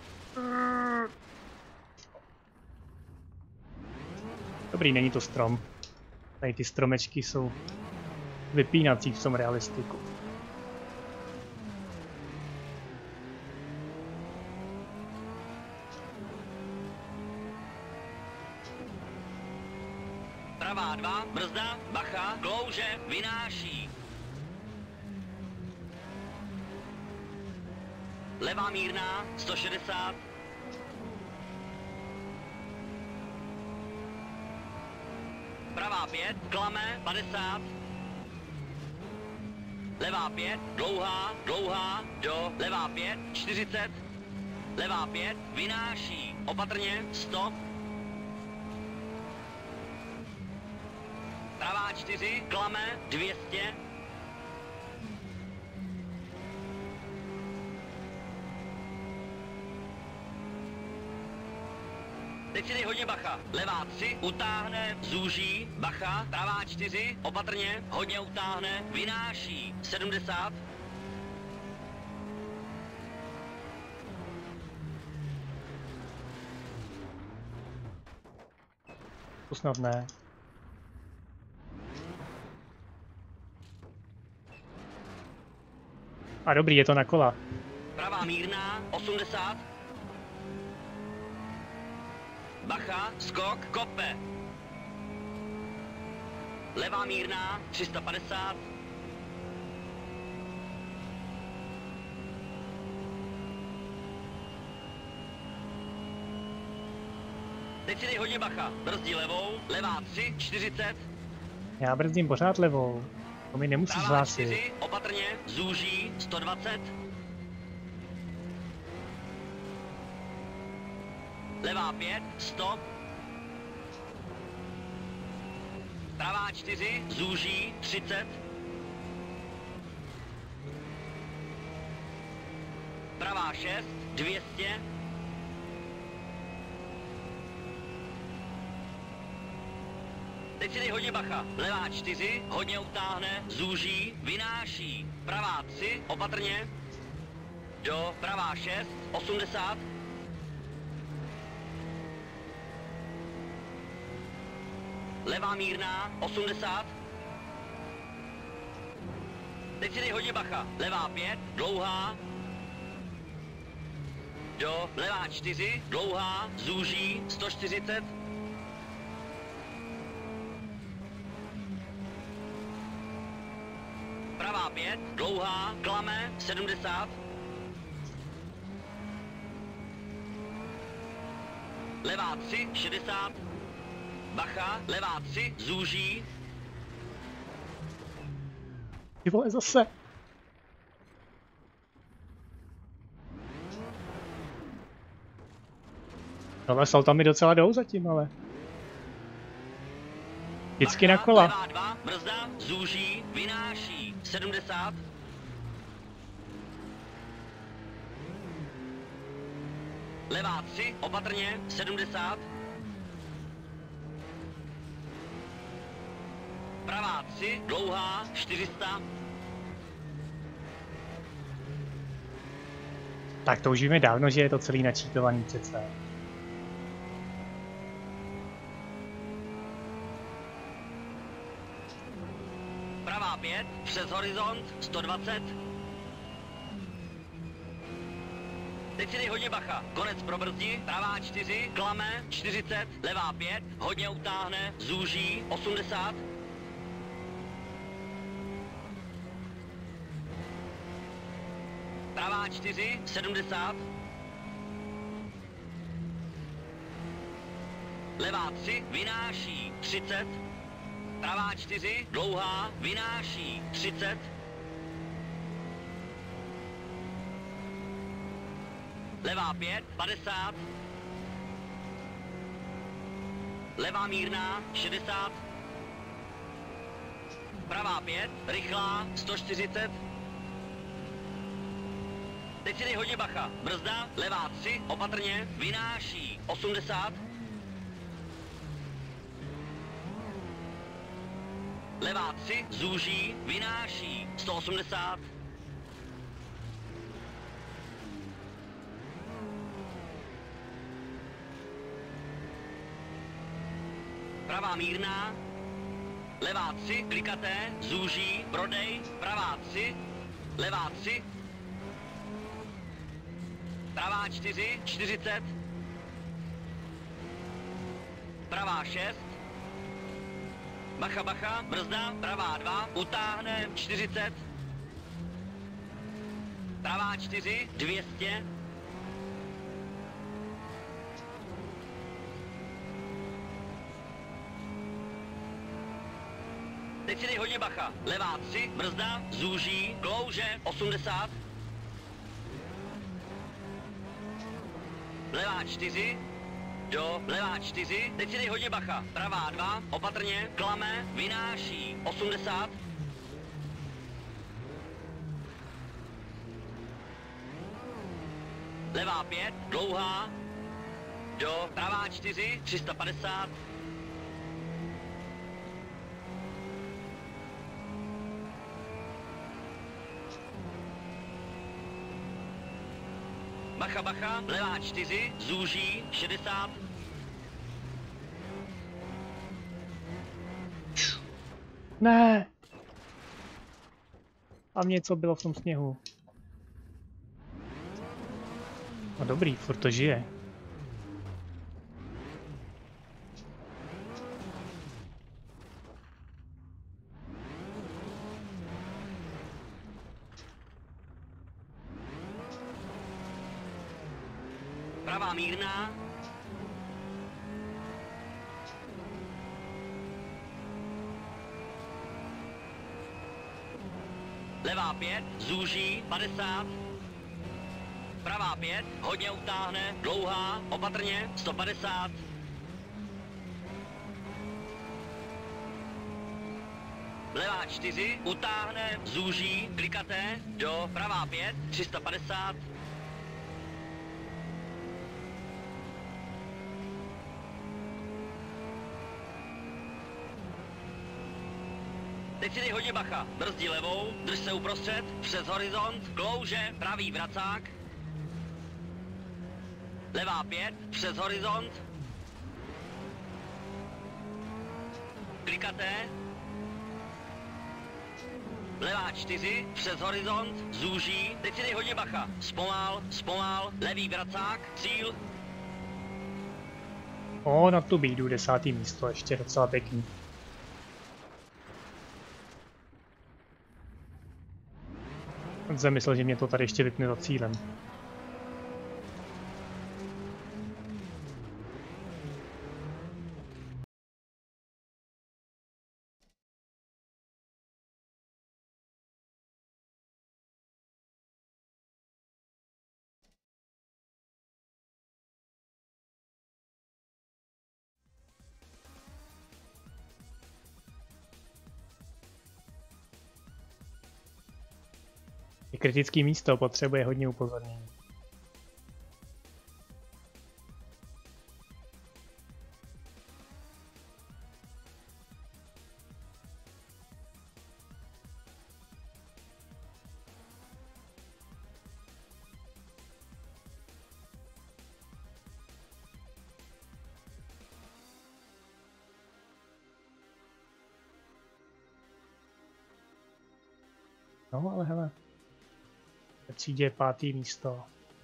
Dobrý, není to strom. Tady ty stromečky jsou vypínací v tom realistiku. Pravá dva, brzda, bacha, klouže, vynáší. levá mírná, sto šedesát. Pravá pět, klame, padesát. Levá pět, dlouhá, dlouhá, do, levá pět, čtyřicet. Levá pět, vynáší, opatrně, stop. Pravá čtyři, klame, dvě stě. Teď si dej hodně bacha. Levá tři, utáhne, zúží, bacha, pravá čtyři, opatrně, hodně utáhne, vynáší, sedmdesát. To snad ne. A dobrý, je to na kola. Pravá mírná, osmdesát. Bacha, skok, kope. Levá mírná, tři sta padesát. Teď si dej hodně bacha. Brzdí levou, levá tři, čtyřicet. Já brzdím pořád levou. To mi nemusíš Pravá hlásit. čtyři, opatrně, zúží, sto dvacet. Levá pět, stop. Pravá čtyři, zúží, třicet. Pravá šest, dvě stě. Teď si dej hodně bacha. Levá čtyři, hodně utáhne, zúží, vynáší. Pravá tři, opatrně. Do, pravá šest, osmdesát. Levá mírná, osmdesát. Teď si dej hodně bacha. Levá pět, dlouhá. Do, levá čtyři, dlouhá, zúží, sto čtyřicet. Pravá pět, dlouhá, klame, sedmdesát. Levá tři, šedesát. Bacha, levá tři, zúží. Ty vole, zase. Ale salta mi docela jdou zatím, ale. Vždycky na kola. Levá dva, brzda, zúží, vynáší, sedmdesát. Levá tři, opatrně, sedmdesát. Pravá tři, dlouhá, čtyři sta. Tak to už víme dávno, že je to celý načítovaný přece. Pravá pět, přes horizont, sto dvacet. Teď si dej hodně bacha. Konec pro brzdi, pravá čtyři, klame, čtyřicet, levá pět, hodně utáhne, zúží, osmdesát. Pravá čtyři, sedmdesát. Levá tři, vynáší, třicet. Pravá čtyři, dlouhá, vynáší, třicet. Levá pět, padesát. Levá mírná, šedesát. Pravá pět, rychlá, sto čtyřicet. Teď si dej hodně bacha. Brzda, levá tři, opatrně, vynáší, osmdesát. Levá tři, zúží, vynáší, sto osmdesát. Pravá mírná. Levá tři, klikaté, zúží, prodej, pravá tři, levá tři. Pravá čtyři, čtyřicet. Pravá šest. Bacha, bacha, brzda, pravá dva, utáhne, čtyřicet. pravá čtyři, dvě stě. Teď si dej hodně bacha. Levá tři, brzda, zúží, klouže, osmdesát. Levá čtyři, do, levá čtyři, teď si dej hodně bacha. Pravá dva, opatrně, klame, vynáší, osmdesát. Levá pět, dlouhá, do, pravá čtyři, tři sta padesát. Bacha, bacha, levá čtyři, zúží, šedesát. Ne! Tam něco bylo v tom sněhu. No dobrý, furt to žije. Pravá mírná. Levá pět, zúží, padesát. Pravá pět, hodně utáhne, dlouhá, opatrně, sto padesát. Levá čtyři, utáhne, zúží, klikaté, do, pravá pět, tři sta padesát. Teď si dej hodně bacha, brzdí levou, drž se uprostřed, přes horizont, klouže, pravý vracák. Levá pět, přes horizont. Klikaté. Levá čtyři, přes horizont, zúží, teď si dej hodně bacha, zpomal, zpomal, levý vracák, cíl. O, na tu bídu, desátý místo, ještě docela pěkný. On jsem myslel, že mě to tady ještě vypne za cílem. Kritické místo potřebuje hodně upozornění. No, ale hele. Ve třídě je pátý místo.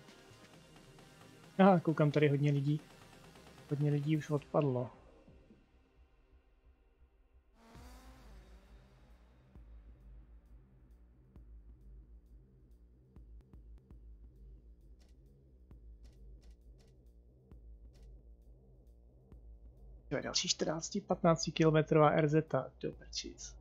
Aha, koukám, tady hodně lidí. Hodně lidí už odpadlo. Jo, další čtrnáct patnáct kilometrová R Z, to prčíc.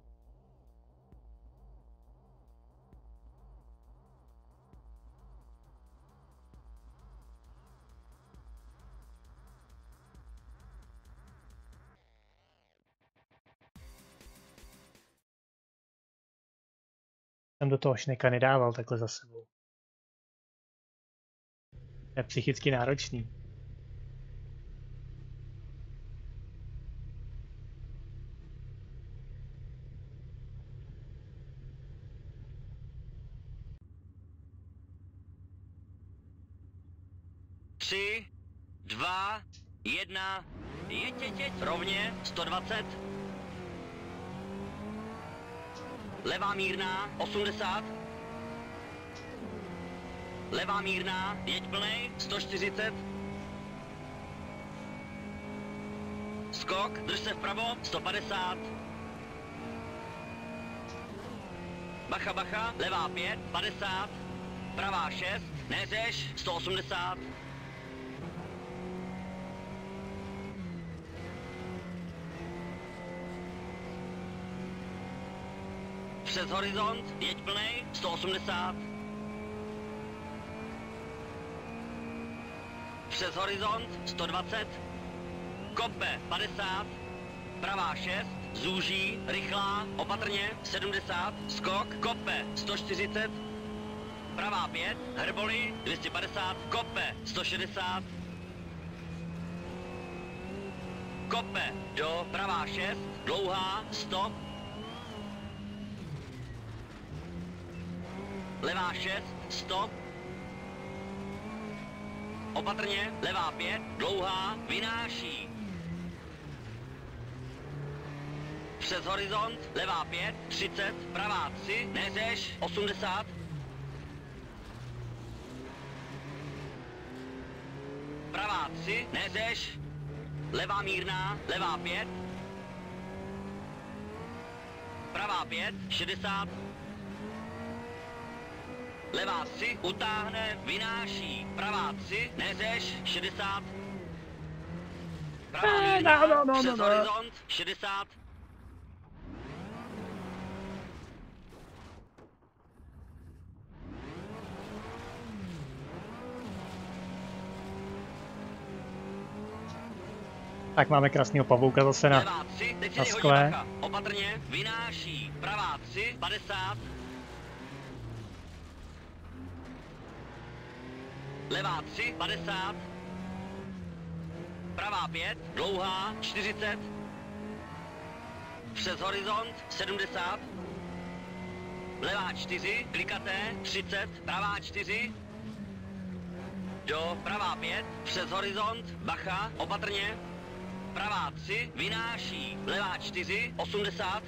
Jsem do toho šneka nedával takhle za sebou. To je psychicky náročný. Tři, dva, jedna, jeď, jeď, jeď, rovně, sto dvacet. Levá mírná, osmdesát. Levá mírná, jeď plnej, sto čtyřicet. Skok, drž se vpravo, sto padesát. Bacha, bacha, levá pět, padesát. pravá šest, neřeš, sto osmdesát. Přes horizont, jeď plnej, sto osmdesát. Přes horizont, sto dvacet. Kope, padesát. Pravá šest, zúží, rychlá, opatrně, sedmdesát. Skok, kope, sto čtyřicet. Pravá pět, herboli, dvě stě padesát. Kope, sto šedesát. Kope, do, pravá šest, dlouhá, stop. Levá šest, stop. Opatrně, levá pět, dlouhá, vynáší. Přes horizont, levá pět, třicet, pravá tři, neřeš, osmdesát. Pravá tři, neřeš, levá mírná, levá pět. Pravá pět, šedesát. Levá tři, utáhne, vynáší. Pravá tři, neřeš, šedesát. Pravá mírná, no, no, no, přes no. horizont, šedesát. Tak máme krásného pavouka zase na, Levá tři, teď na si hodně skle. bacha. Opatrně, vynáší. Pravá tři, padesát. Levá tři, padesát. Pravá pět, dlouhá, čtyřicet. Přes horizont, sedmdesát. Levá čtyři, klikaté, třicet. Pravá čtyři. Do, pravá pět, přes horizont, bacha, opatrně. Pravá tři, vynáší. Levá čtyři, osmdesát.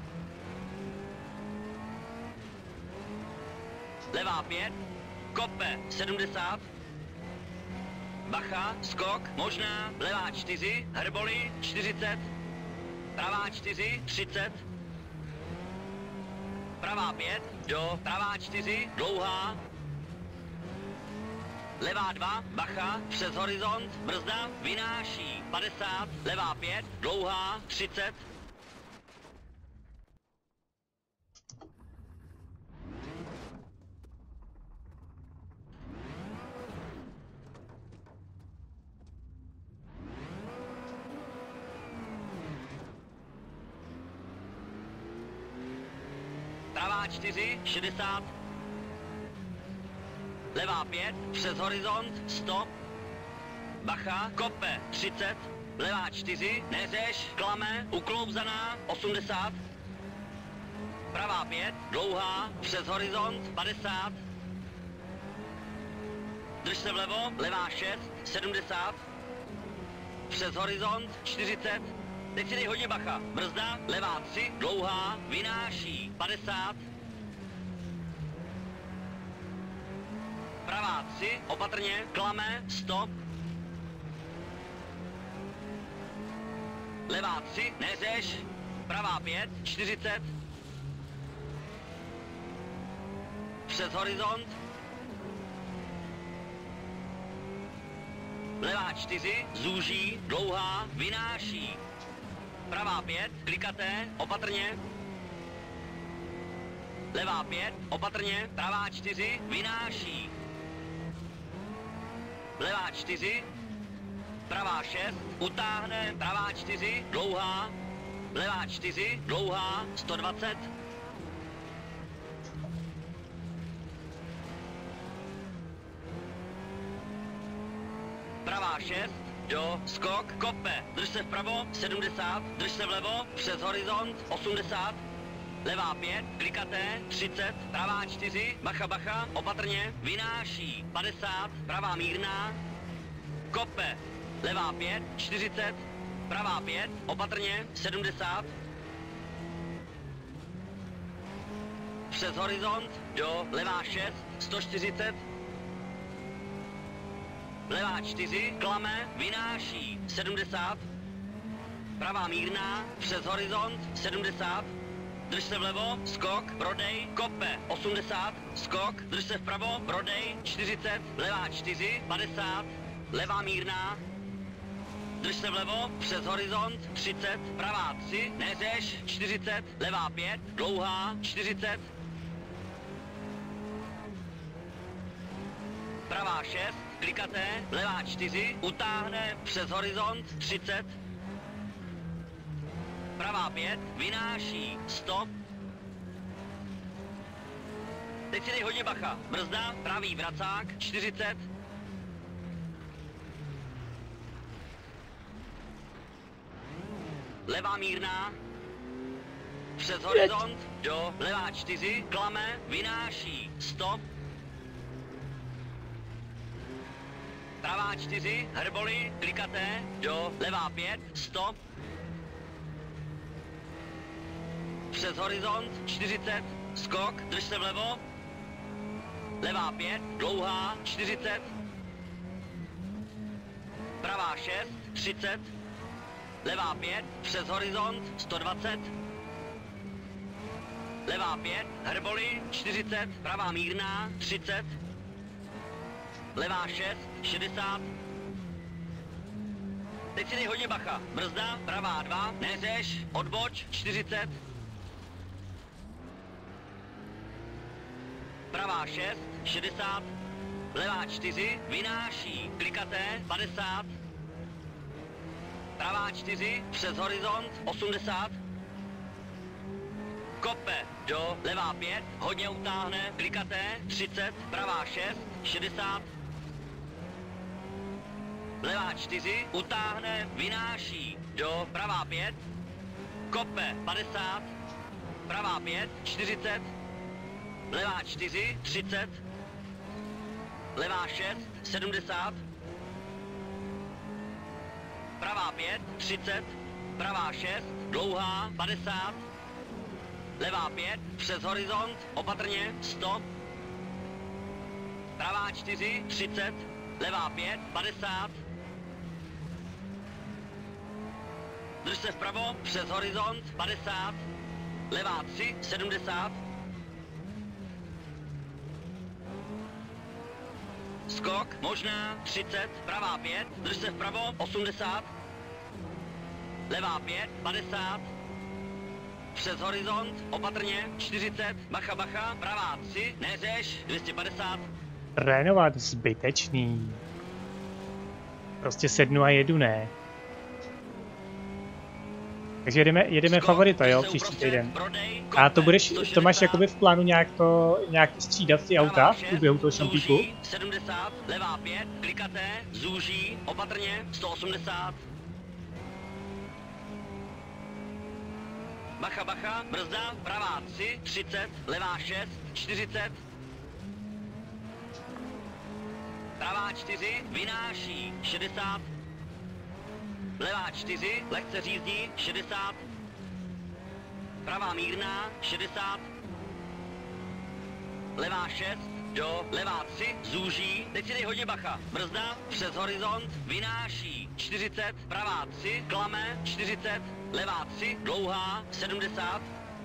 Levá pět, kope, sedmdesát. Bacha, skok, možná. Levá čtyři, herboli, čtyřicet. Pravá čtyři, třicet. Pravá pět, do, pravá čtyři, dlouhá. Levá dva, bacha, přes horizont, brzda, vynáší, padesát, levá pět, dlouhá, třicet. Pravá čtyři, šedesát. Levá pět, přes horizont, stop. Bacha, kope, třicet. Levá čtyři, neřeš, klame, ukloubzaná, osmdesát. Pravá pět, dlouhá, přes horizont, padesát. Drž se vlevo, levá šest, sedmdesát. Přes horizont, čtyřicet. Teď si dej hodně bacha. Brzda, levá tři, dlouhá, vynáší, padesát. Pravá tři, opatrně, klame, stop. Levá tři, neřeš. Pravá pět, čtyřicet. Přes horizont. Levá čtyři, zúží, dlouhá, vynáší. Pravá pět, klikaté, opatrně. Levá pět, opatrně, pravá čtyři, vynáší. Levá čtyři, pravá šest, utáhne, pravá čtyři, dlouhá. Levá čtyři, dlouhá, sto dvacet. Pravá šest, do, skok, kope, drž se vpravo, sedmdesát, drž se vlevo, přes horizont, osmdesát. Levá pět, klikaté, třicet, pravá čtyři, bacha, bacha, opatrně, vynáší, padesát, pravá mírná. Kope, levá pět, čtyřicet, pravá pět, opatrně, sedmdesát. Přes horizont, do, levá šest, sto čtyřicet. Levá čtyři, klame, vynáší, sedmdesát. Pravá mírná, přes horizont, sedmdesát. drž se vlevo, skok, prodej, kope, osmdesát, skok, drž se vpravo, prodej, čtyřicet, levá čtyři, padesát, levá mírná, drž se vlevo, přes horizont, třicet, pravá tři, neřeš, čtyřicet, levá pět, dlouhá, čtyřicet, pravá šest, klikaté, levá čtyři, utáhne, přes horizont, třicet, pravá pět, vynáší, stop. Teď si dej hodně bacha, brzda, pravý vracák, čtyřicet, levá mírná, přes horizont, do, levá čtyři, klame, vynáší, stop. Pravá čtyři, hrboly, klikaté, do, levá pět, stop. Přes horizont, čtyřicet, skok, drž se vlevo. Levá pět, dlouhá, čtyřicet. Pravá šest, třicet. Levá pět, přes horizont, sto dvacet. Levá pět, hrboly, čtyřicet, pravá mírná, třicet. Levá šest, šedesát. Teď si dej hodně bacha. Brzda, pravá dva, neřeš, odboč, čtyřicet. Pravá šest, šedesát. Levá čtyři, vynáší, klikaté, padesát. Pravá čtyři, přes horizont, osmdesát. Kope, do, levá pět, hodně utáhne, klikaté, třicet. Pravá šest, šedesát. Levá čtyři, utáhne, vynáší, do, pravá pět, kope, padesát, pravá pět, čtyřicet, levá čtyři, třicet, levá šest, sedmdesát, pravá pět, třicet, pravá šest, dlouhá, padesát, levá pět, přes horizont, opatrně, stop, pravá čtyři, třicet, levá pět, padesát, drž se vpravo, přes horizont, padesát, levá tři, sedmdesát, skok, možná, třicet, pravá pět, drž se vpravo, osmdesát, levá pět, padesát, přes horizont, opatrně, čtyřicet, bacha, bacha, pravá tři, neřeš, dvě stě padesát. Trénovat zbytečný. Prostě sednu a jedu, ne. Takže jedeme, jedeme Skok, favorita, jo, se příští uprostřed, týden. prodej, A kope, to budeš, sto šedesát, to máš jakoby v plánu nějak to, nějak střídat ty auta v průběhu toho šampíku? zúží, sedmdesát, levá pět, klikaté, zúží, opatrně, sto osmdesát. Bacha, bacha, brzda, pravá tři, třicet, levá šest, čtyřicet. Pravá čtyři, vynáší, šedesát. Levá čtyři, lehce řízdí, šedesát. Pravá mírná, šedesát. Levá šest, do, levá tři, zúží, teď si dej hodně bacha. Brzda, přes horizont, vynáší, čtyřicet, pravá tři, klame, čtyřicet, levá tři, dlouhá, sedmdesát.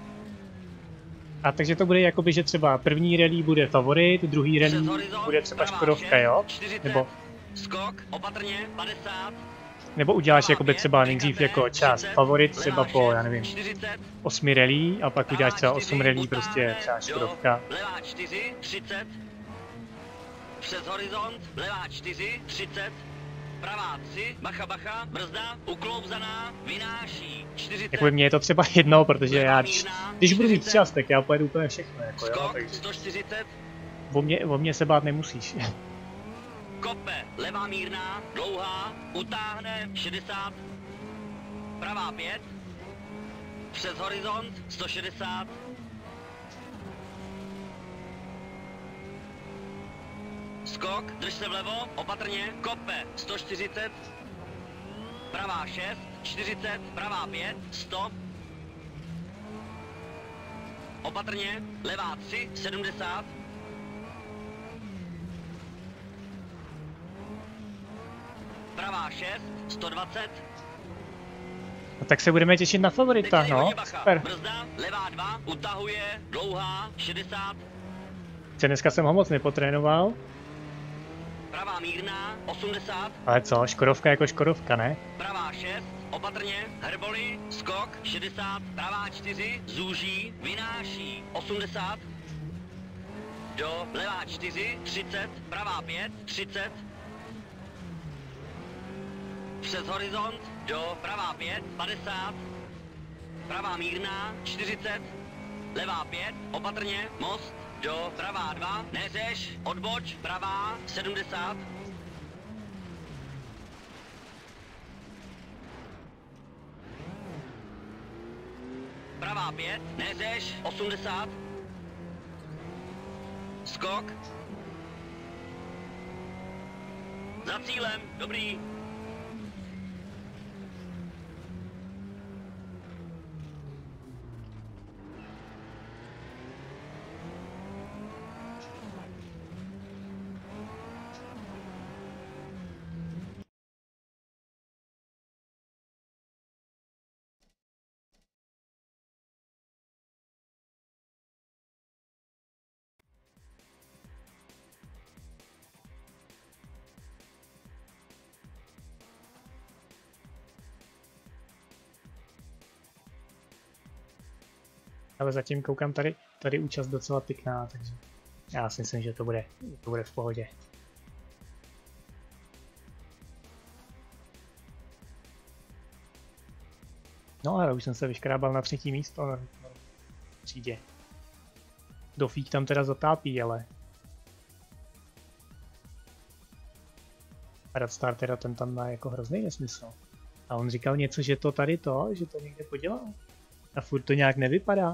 A takže to bude jakoby, že třeba první rally bude favorit, druhý Přes rally horizont, bude třeba pravá Škodovka, šest, jo? čtyřicet, Nebo, skok, opatrně, padesát. nebo uděláš Pravá jakoby pět, třeba nejdřív klikaté, jako část třicet, favorit třeba levá po, šest, já nevím, čtyřicet. osmi rally a pak uděláš třeba Pravá osm čtyři, rally, prostě utáhne, třeba do, Škodovka. levá čtyři, třicet. Přes horizont, levá čtyři, třicet. Pravá tři, bacha, bacha, brzda, uklouzaná, vynáší, čtyřicet. Jakoby mě je to třeba jedno, protože levá já, mírná, když budu mít čtyřicet. čas, tak já pojedu úplně všechno, jako jo, Skok, takže sto čtyřicet. o mě, o mě se bát nemusíš. Kope, levá mírná, dlouhá, utáhne, šedesát. Pravá pět. Přes horizont, sto šedesát. Skok, drž se vlevo, opatrně, kope, sto čtyřicet. Pravá šest, čtyřicet, pravá pět, sto. Opatrně, levá tři, sedmdesát. Pravá šest, sto dvacet. No tak se budeme těšit na favorita, no. Super. Brzda, levá dva, utahuje, dlouhá, šedesát. Dneska jsem ho moc nepotrénoval. Pravá mírná, osmdesát. Ale co, Škodovka jako Škodovka, ne? Pravá šest, opatrně, herboli, skok, šedesát. Pravá čtyři, zúží, vynáší, osmdesát. Do levá čtyři, třicet, pravá pět, třicet. Přes horizont, do pravá pět, padesát. Pravá mírná, čtyřicet. Levá pět, opatrně, most, do pravá dva, neřeš, odboč, pravá, sedmdesát. Pravá pět, neřeš, osmdesát. Skok. Za cílem, dobrý. Ale zatím koukám tady, tady účast docela pěkná, takže já si myslím, že to bude, to bude v pohodě. No ale už jsem se vyškrábal na třetí místo na třídě. Dofík tam teda zatápí, ale Radstar teda ten tam má jako hrozný nesmysl. A on říkal něco, že to tady to, že to někde podělal. A furt to nějak nevypadá.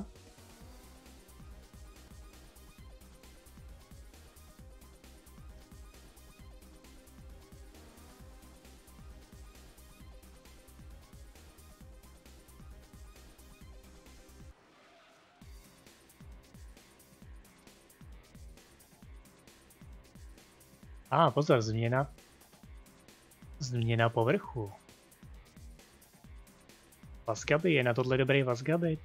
A ah, pozor, změna. Změna povrchu. Vazgaby, je na tohle dobrý Vazgaby.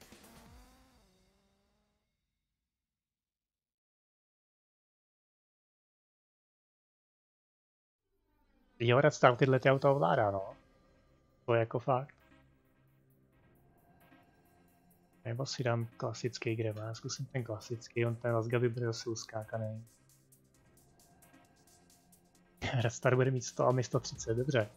Jo, Radstar tyhle ty auta ovládá, no. To je jako fakt. Nebo si dám klasický greba, já zkusím ten klasický, on ten Vazgaby bude zase uskákaný. Radstar bude mít sto a my sto třicet, dobře.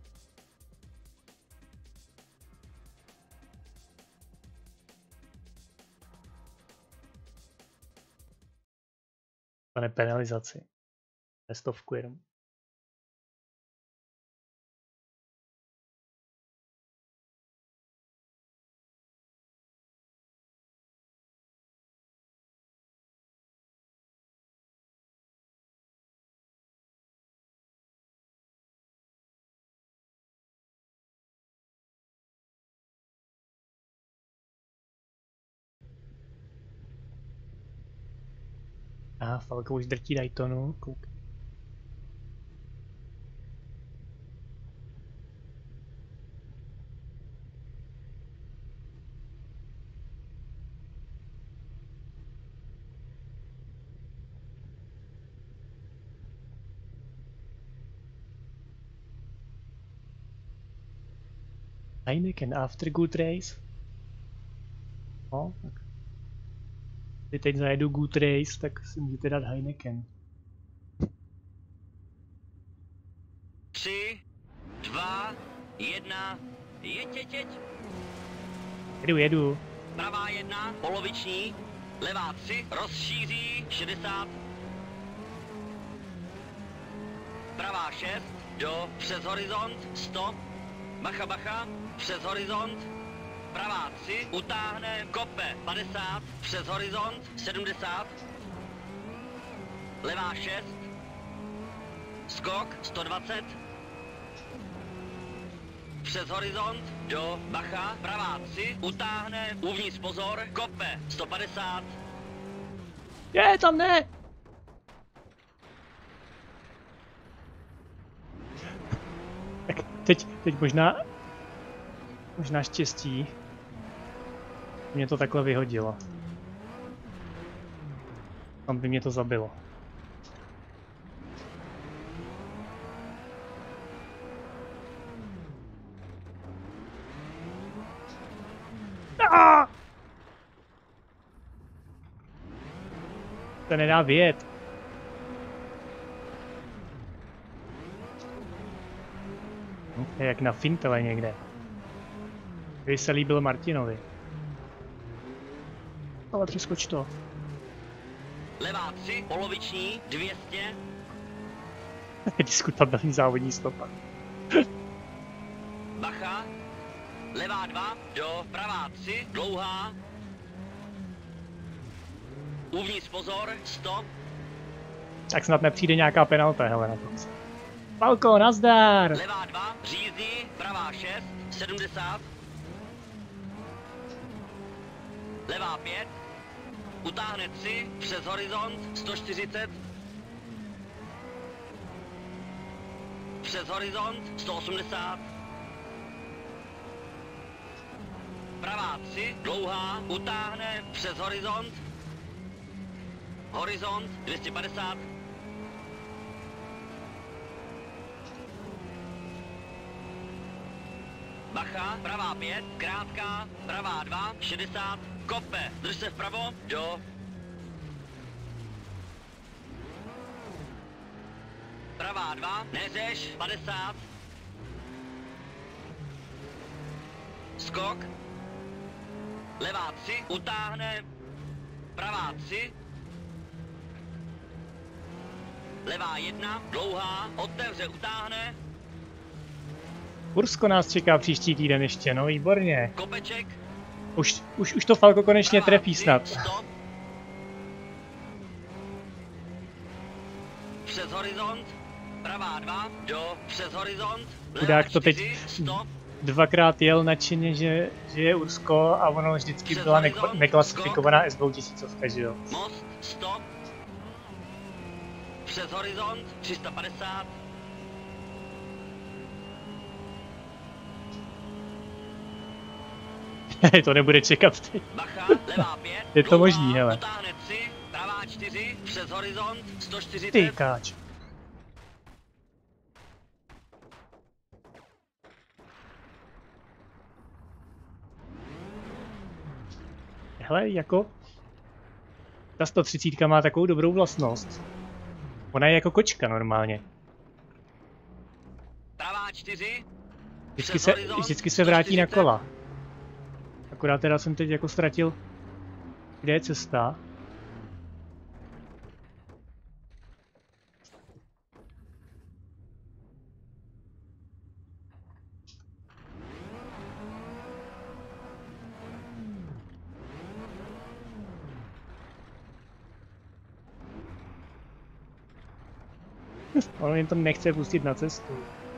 Pane penalizaci. Nestovku jenom. Aha, Falko už drtí Daytonu, kouk. Heineken after good race. No, tak. Když teď zajedu good race, tak si můžete dát Heineken. Tři, dva, jedna, jeď, jeď, jeď. Jedu, jedu. Pravá jedna, poloviční, levá tři, rozšíří, šedesát. Pravá šest, do, přes horizont, sto. Bacha, bacha, přes horizont. Pravá tři, utáhne, kope, padesát, přes horizont, sedmdesát. Levá šest, skok, sto dvacet. Přes horizont, do, bacha, pravá tři, utáhne, uvnitř pozor, kope, sto padesát. Je, tam ne! Tak teď, teď možná Možná štěstí. Mě to takhle vyhodilo. Tam by mě to zabilo. Ah! To nedá vyjet. No, je jak na fintele někde. Kdyby se líbil Martinovi. Ale přeskoč to. Levá tři, poloviční, dvě stě. Diskutabilní závodní stopa. Bacha. Levá dva, do, pravá tři, dlouhá. Uvnitř pozor, stop. Tak snad nepřijde nějaká penalta, hele na konci. Falko, nazdar! Levá dva, řízdí, pravá šest, sedmdesát. Levá pět. Utáhne tři, přes horizont, sto čtyřicet. Přes horizont, sto osmdesát. Pravá tři, dlouhá, utáhne, přes horizont. Horizont, dvě stě padesát. Bacha, pravá pět, krátká, pravá dva, šedesát. Kope, drž se vpravo, do. Pravá dva, neřeš, padesát. Skok. Levá tři, utáhne. Pravá tři. Levá jedna, dlouhá, otevře, utáhne. Ursko nás čeká příští týden ještě, no výborně. Kopeček. Už, už, už to Falko konečně Pravá trefí tři, snad. stop. Přes horizont. Pravá dva, do, přes horizont. Chudák to teď čtyři, stop. dvakrát jel nadšeně, že, že je Ursko a ono vždycky byla ne- neklasifikovaná S dvoutisícovka, že jo. Most, stop. Přes horizont, tři sta padesát. To nebude čekat teď. Bacha, levá pět. Je to dlouhá, možný, hele. Utáhne tři, pravá čtyři, přes horizont, sto Ty čtyřicet. káč. Hele, jako... Ta sto třicet má takovou dobrou vlastnost. Ona je jako kočka normálně. Pravá čtyři. Vždycky se, vždycky se vrátí na kola. Akorát teda jsem teď jako ztratil, kde je cesta. Ono jim to nechce pustit na cestu.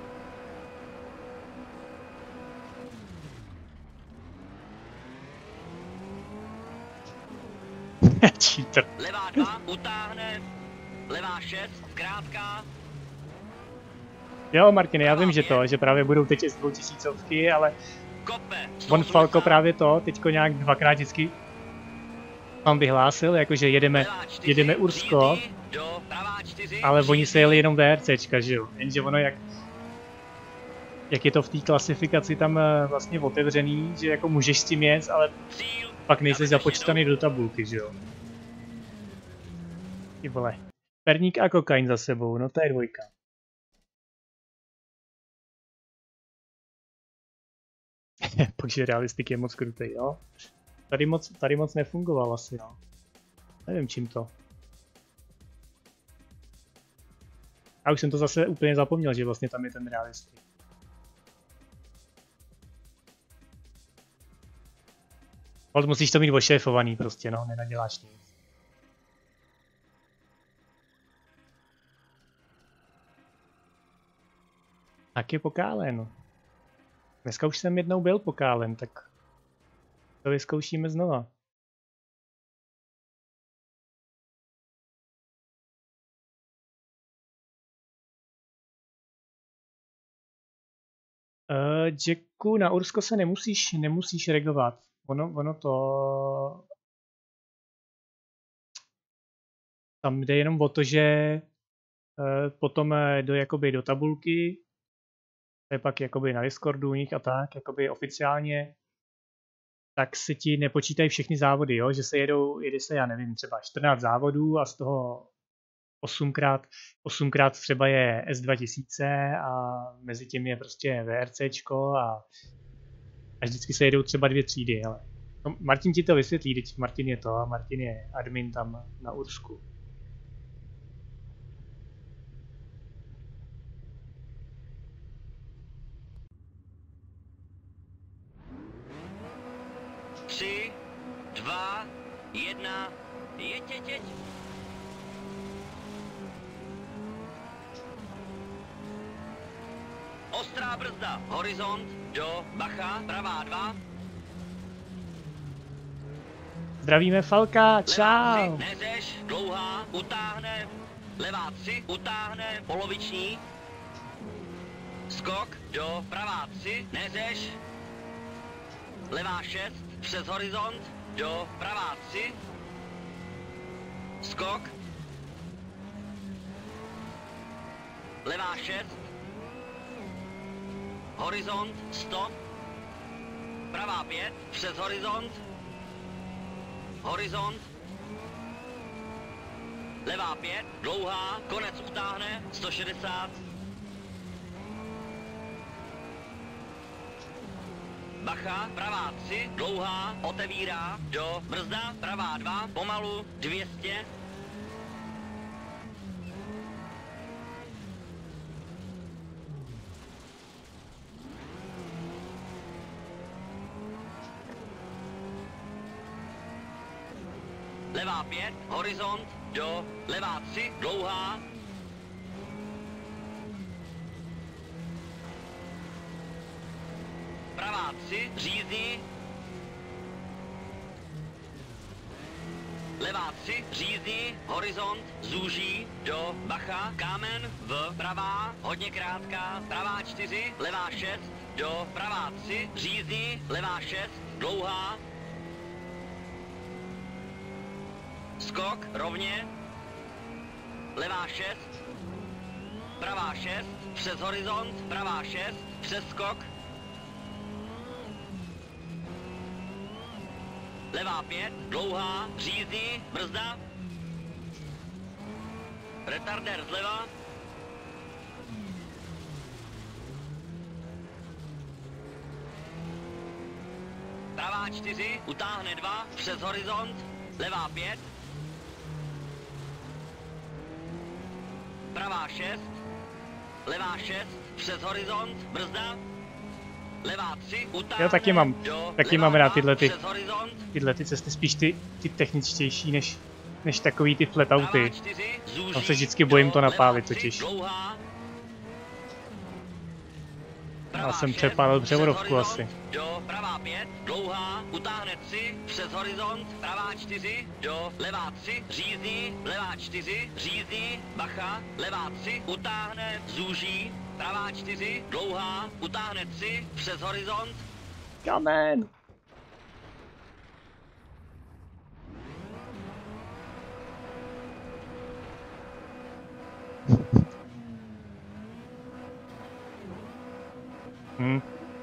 Cheater. Levá dva, utáhne. Levá šest, krátká. Jo, Martin, já vím, že to, že právě budou teď S dvoutisícovky, ale Kope, on Falko právě to, teďko nějak dvakrát vždycky vám vyhlásil, jakože jedeme, jedeme Ursko, do, pravá čtyři, ale oni se jeli jenom VRCčka, že jo, jenže ono jak, jak je to v té klasifikaci tam eh, vlastně otevřený, že jako můžeš s tím jet, ale cíl, pak nejsi započítaný do tabulky, že jo. Ty vole, perník a kokain za sebou, no to je dvojka. Protože realistik je moc krutej, jo. Tady moc, tady moc nefungoval asi, jo. Nevím čím to. A už jsem to zase úplně zapomněl, že vlastně tam je ten realistik. Ale musíš to mít ošéfovaný prostě, no, nenaděláš nic. Tak je pokálen. Dneska už jsem jednou byl pokálen, tak to vyzkoušíme znova. Uh, Jacku, na Ursko se nemusíš, nemusíš regovat. Ono, ono to... Tam jde jenom o to, že uh, potom do, jakoby, do tabulky, to je pak jakoby na Discordu u nich a tak, jakoby oficiálně, tak se ti nepočítají všechny závody, jo? Že se jedou, jede se, já nevím, třeba čtrnáct závodů a z toho osmkrát, osmkrát třeba je S dva tisíce a mezi tím je prostě VRCčko a, a vždycky se jedou třeba dvě třídy, ale no, Martin ti to vysvětlí, teď Martin je to a Martin je admin tam na Ursku. Tři, dva, jedna, jeď, jeď, jeď. Ostrá brzda, horizont, do, bacha, pravá dva. Zdravíme Falka, Levá čau! tři, nezeš, dlouhá, utáhne. Levá tři, utáhne, poloviční. Skok, do, pravá tři, nezeš. Levá šest, přes horizont, do, pravá tři. Skok. Levá šest. Horizont, stop. Pravá pět, přes horizont. Horizont. Levá pět, dlouhá, konec utáhne, sto šedesát. Bacha, pravá tři, dlouhá, otevírá, do, brzda, pravá dva, pomalu, dvě stě. Levá pět, horizont, do, levá tři, dlouhá. Pravá tři, řízí. Levá tři, řízí, horizont, zúží, do, bacha, kámen, v, pravá, hodně krátká, pravá čtyři, levá šest, do, pravá tři, řízí, levá šest, dlouhá. Skok, rovně. Levá šest. Pravá šest. Přes horizont. Pravá šest. Přes skok. Levá pět. Dlouhá. Řízí. Brzda. Retardér zleva. Pravá čtyři. Utáhne dva. Přes horizont. Levá pět. Pravá šest, levá šest, přes horizont, brzda, levá tři, utáhne, Já taky mám, do, taky mám rád tyhle ty, přes horizont, tyhle ty cesty, spíš ty, ty techničtější, než, než takový ty flatouty. Tam se vždycky bojím to napálit totiž. Dlouhá, Já jsem přepálil převodovku asi. Do, pravá pět, dlouhá, utáhne tři, přes horizont, pravá čtyři, do, levá tři, řízí, levá čtyři, řízí, bacha, levá tři, utáhne, zúží, pravá čtyři, dlouhá, utáhne tři, přes horizont. Kamen! Hm.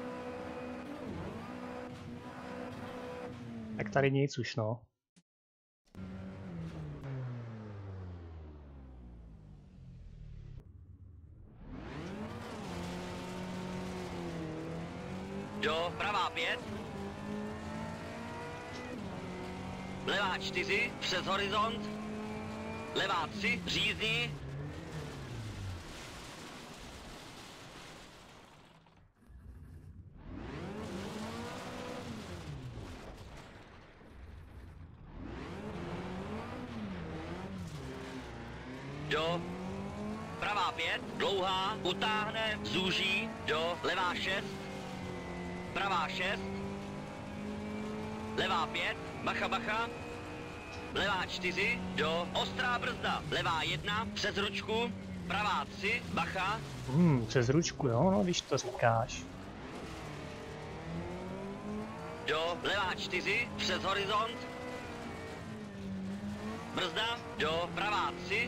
Tak tady nic už, no. Do, pravá pět. Levá čtyři, přes horizont. Levá tři, řízí. Do, pravá pět, dlouhá, utáhne, zúží, do, levá šest, pravá šest, levá pět, bacha, bacha, levá čtyři, do, ostrá brzda, levá jedna, přes ručku, pravá tři, bacha. Hmm, přes ručku, jo, no, když to říkáš. levá čtyři, přes horizont. Brzda, do, pravá tři.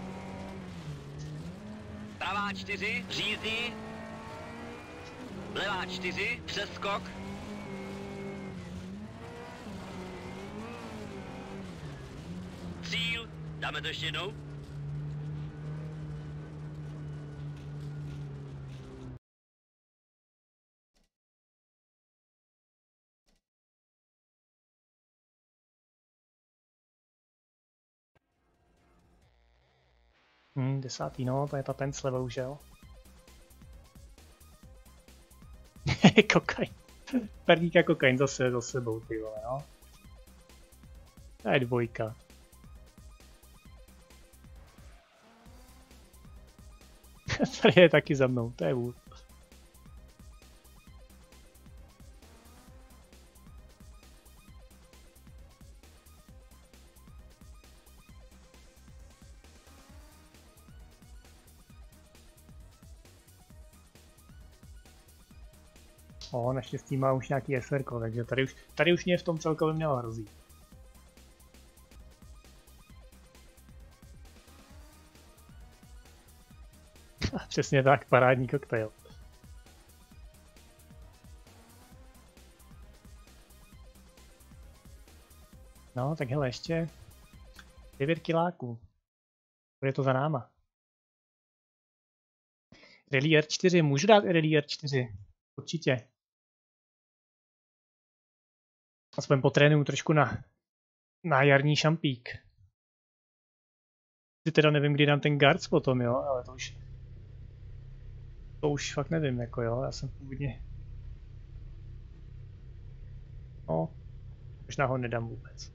Pravá čtyři, řízní. Levá čtyři, přes skok. Cíl, dáme to ještě jednou. Hmm, desátý, no, to je ta ten sleva už, jo. Kokain. Perníka kokain zase za sebou, ty vole, no. To je dvojka. Tady je taky za mnou, to je vůd. O, naštěstí má už nějaký S R ko, takže tady už, tady už mě v tom celkově mělo hrozí. Přesně tak, parádní koktejl. No, tak hele, ještě devět kiláků. Bude to za náma. Rally R čtyři, můžu dát Rally R čtyři? Určitě. Aspoň potrénuju trošku na, na jarní šampík. Si teda nevím, kdy dám ten guards potom, jo, ale to už... To už fakt nevím, jako jo, já jsem původně... No, možná ho nedám vůbec.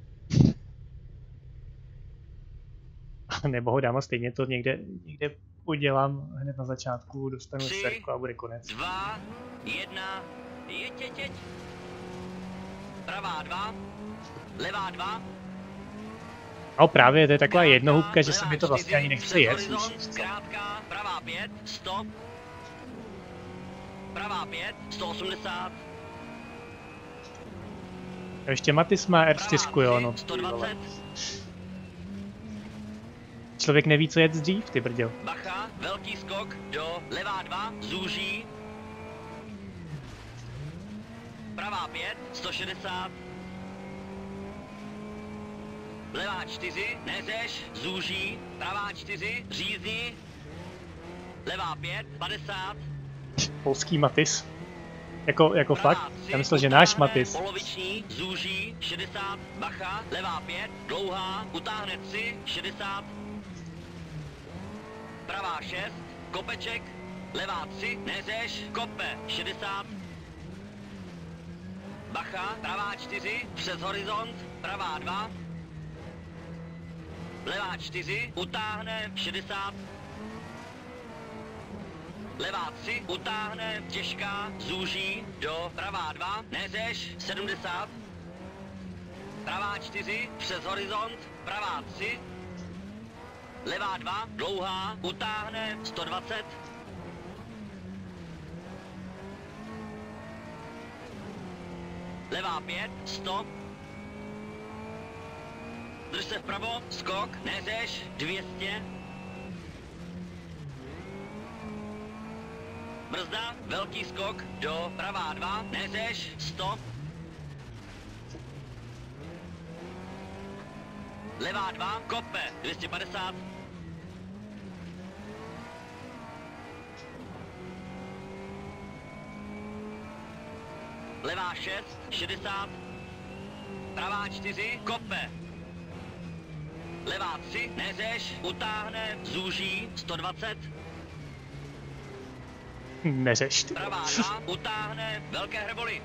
Nebo ho dám a stejně to někde, někde podělám hned na začátku, dostanu serku a bude konec. Dva, jedna, jeď, jeď, jeď. Pravá dva, levá dva. No právě, to je taková jednohubka, že se mi to vlastně ani nechce jet. Krátká, pravá pět, stop. Pravá pět, sto osmdesát. Ještě Matis má R čtyři, jo, no. sto dvacet. Člověk neví, co jet dřív, ty brděl. Bacha, velký skok, do, levá dva, zúží. Pravá pět, sto šedesát. Levá čtyři, neřeš, zúží. Pravá čtyři, řízní. Levá pět, padesát. Polský Matis. Jako, jako fakt? Já myslel, že náš Matis. Poloviční, zúží, šedesát. Bacha, levá pět, dlouhá, utáhne tři, šedesát. Pravá šest, kopeček, levá tři, neřeš, kope, šedesát. Bacha, pravá čtyři, přes horizont, pravá dva. Levá čtyři, utáhne, šedesát. Levá tři, utáhne, těžká, zúží, do, pravá dva, neřeš, sedmdesát. Pravá čtyři, přes horizont, pravá tři. Levá dva, dlouhá, utáhne, sto dvacet. Levá pět, stop. Drž se vpravo, skok, neřeš, dvě stě. Brzda, velký skok, do, pravá dva, neřeš, stop. Levá dva, kope, dvě stě padesát. Levá šest, šedesát. Pravá čtyři, kope. Levá tři, neřeš, utáhne, zúží, sto dvacet. Neřeš ty. Pravá dva, utáhne, velké hrboly.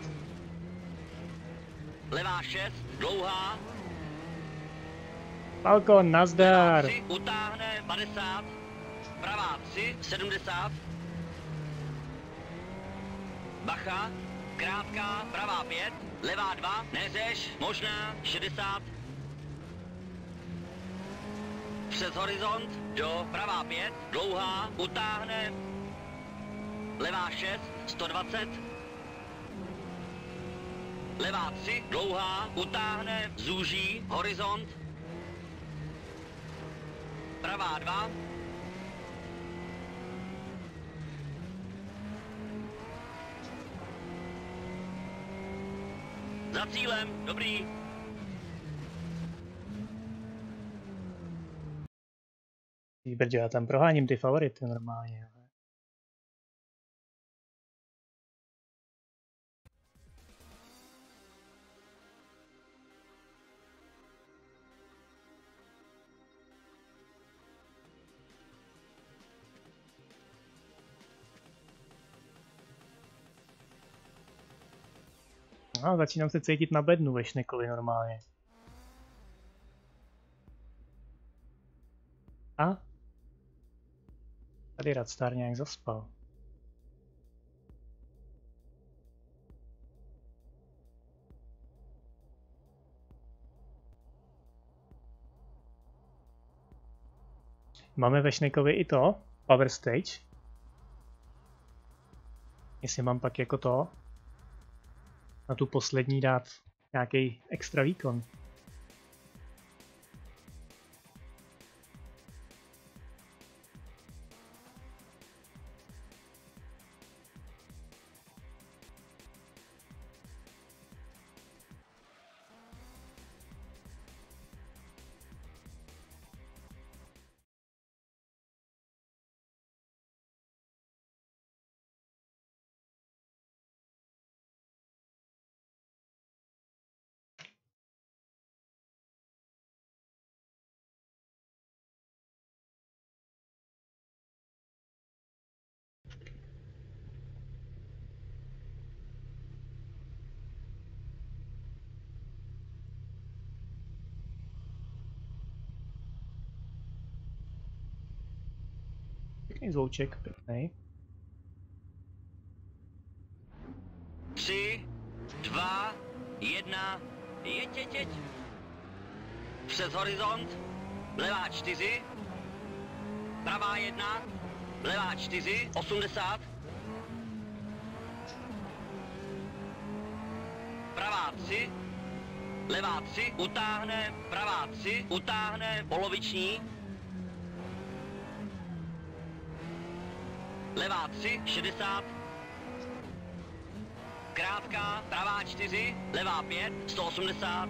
Levá šest, dlouhá. Falcon, nazdar. tři, utáhne, padesát. Pravá tři, sedmdesát. Bacha, krátká, pravá pět. Levá dva, neřeš, možná, šedesát. Přes horizont, do, pravá pět, dlouhá, utáhne. Levá šest, sto dvacet. levá tři, dlouhá, utáhne, zúží, horizont, pravá dva, za cílem, dobrý. Brďo, já tam proháním ty favority normálně. No, začínám se cítit na bednu ve Šnekovi normálně. A? Tady Radstar nějak zaspal. Máme ve Šnekovi i to, Power Stage. Jestli mám pak jako to, na tu poslední dát nějaký extra výkon. Pěkný zvouček, pěkný. Tři, dva, jedna, jeď, jeď, jeď. Přes horizont, levá čtyři, pravá jedna, levá čtyři, osmdesát. Pravá tři, levá tři, utáhne, pravá tři, utáhne, poloviční. Levá tři, šedesát. Krátká, pravá čtyři, levá pět, sto osmdesát.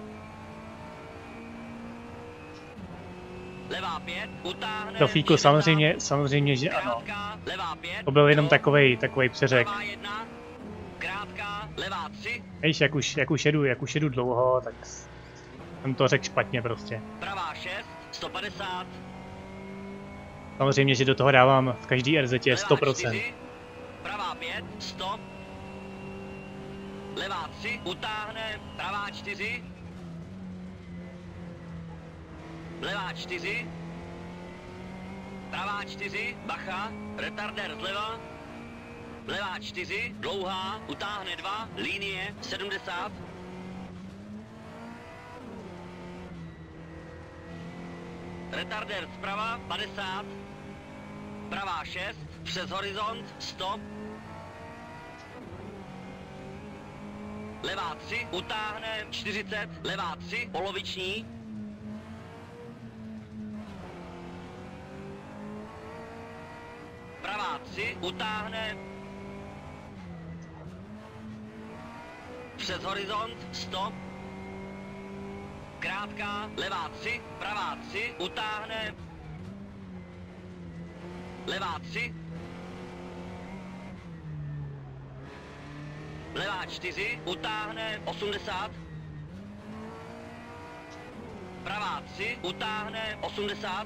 Levá pět, utáhne. Trofíku, samozřejmě, samozřejmě, že ano. Levá pět, to byl jenom takovej, takovej přeřek. Pravá jedna, krátká, levá tři. Víš, jak už, jak už jedu, jak už jedu dlouho, tak jsem to řekl špatně prostě. Pravá šest, sto padesát. Samozřejmě, že do toho dávám v každý R Z sto procent. čtyři, pravá pět, sto. Levá tři, utáhne, pravá čtyři. Levá čtyři. Pravá čtyři, bacha, retardér zleva. Levá čtyři, dlouhá, utáhne dva, linie, sedmdesát. Retardér zprava, padesát. Pravá šest, přes horizont, sto. Levá tři, utáhne, čtyřicet, levá tři, poloviční. Pravá tři, utáhne. Přes horizont, sto. Krátká, levá tři, pravá tři, utáhne. Levá tři. Levá čtyři, utáhne, osmdesát. Pravá tři, utáhne, osmdesát.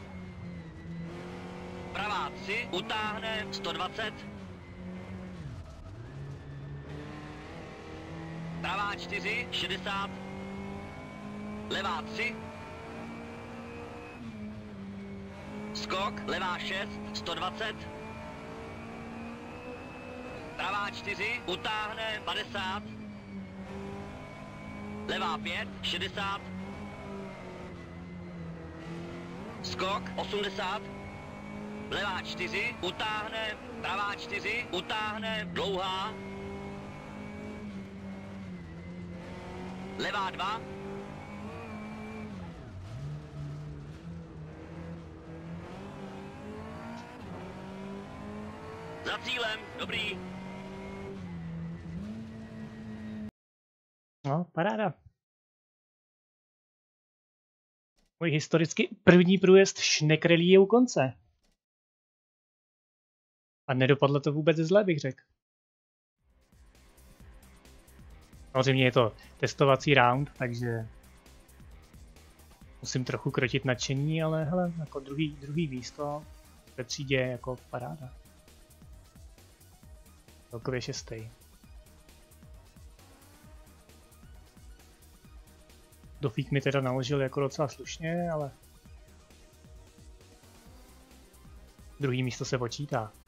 Pravá tři, utáhne, sto dvacet. Pravá čtyři, šedesát. Levá tři. Skok, levá šest, sto dvacet. Pravá čtyři, utáhne, padesát. Levá pět, šedesát. Skok, osmdesát. Levá čtyři, utáhne, pravá čtyři, utáhne, dlouhá. Levá dva. Za cílem, dobrý. No, paráda. Můj historicky první průjezd Šnekrelí je u konce. A nedopadlo to vůbec zle, bych řekl. Samozřejmě je to testovací round, takže musím trochu krotit nadšení, ale hele, jako druhý, druhý místo ve třídě je jako paráda. Celkově šestý. Dofík mi teda naložil jako docela slušně, ale druhý místo se počítá.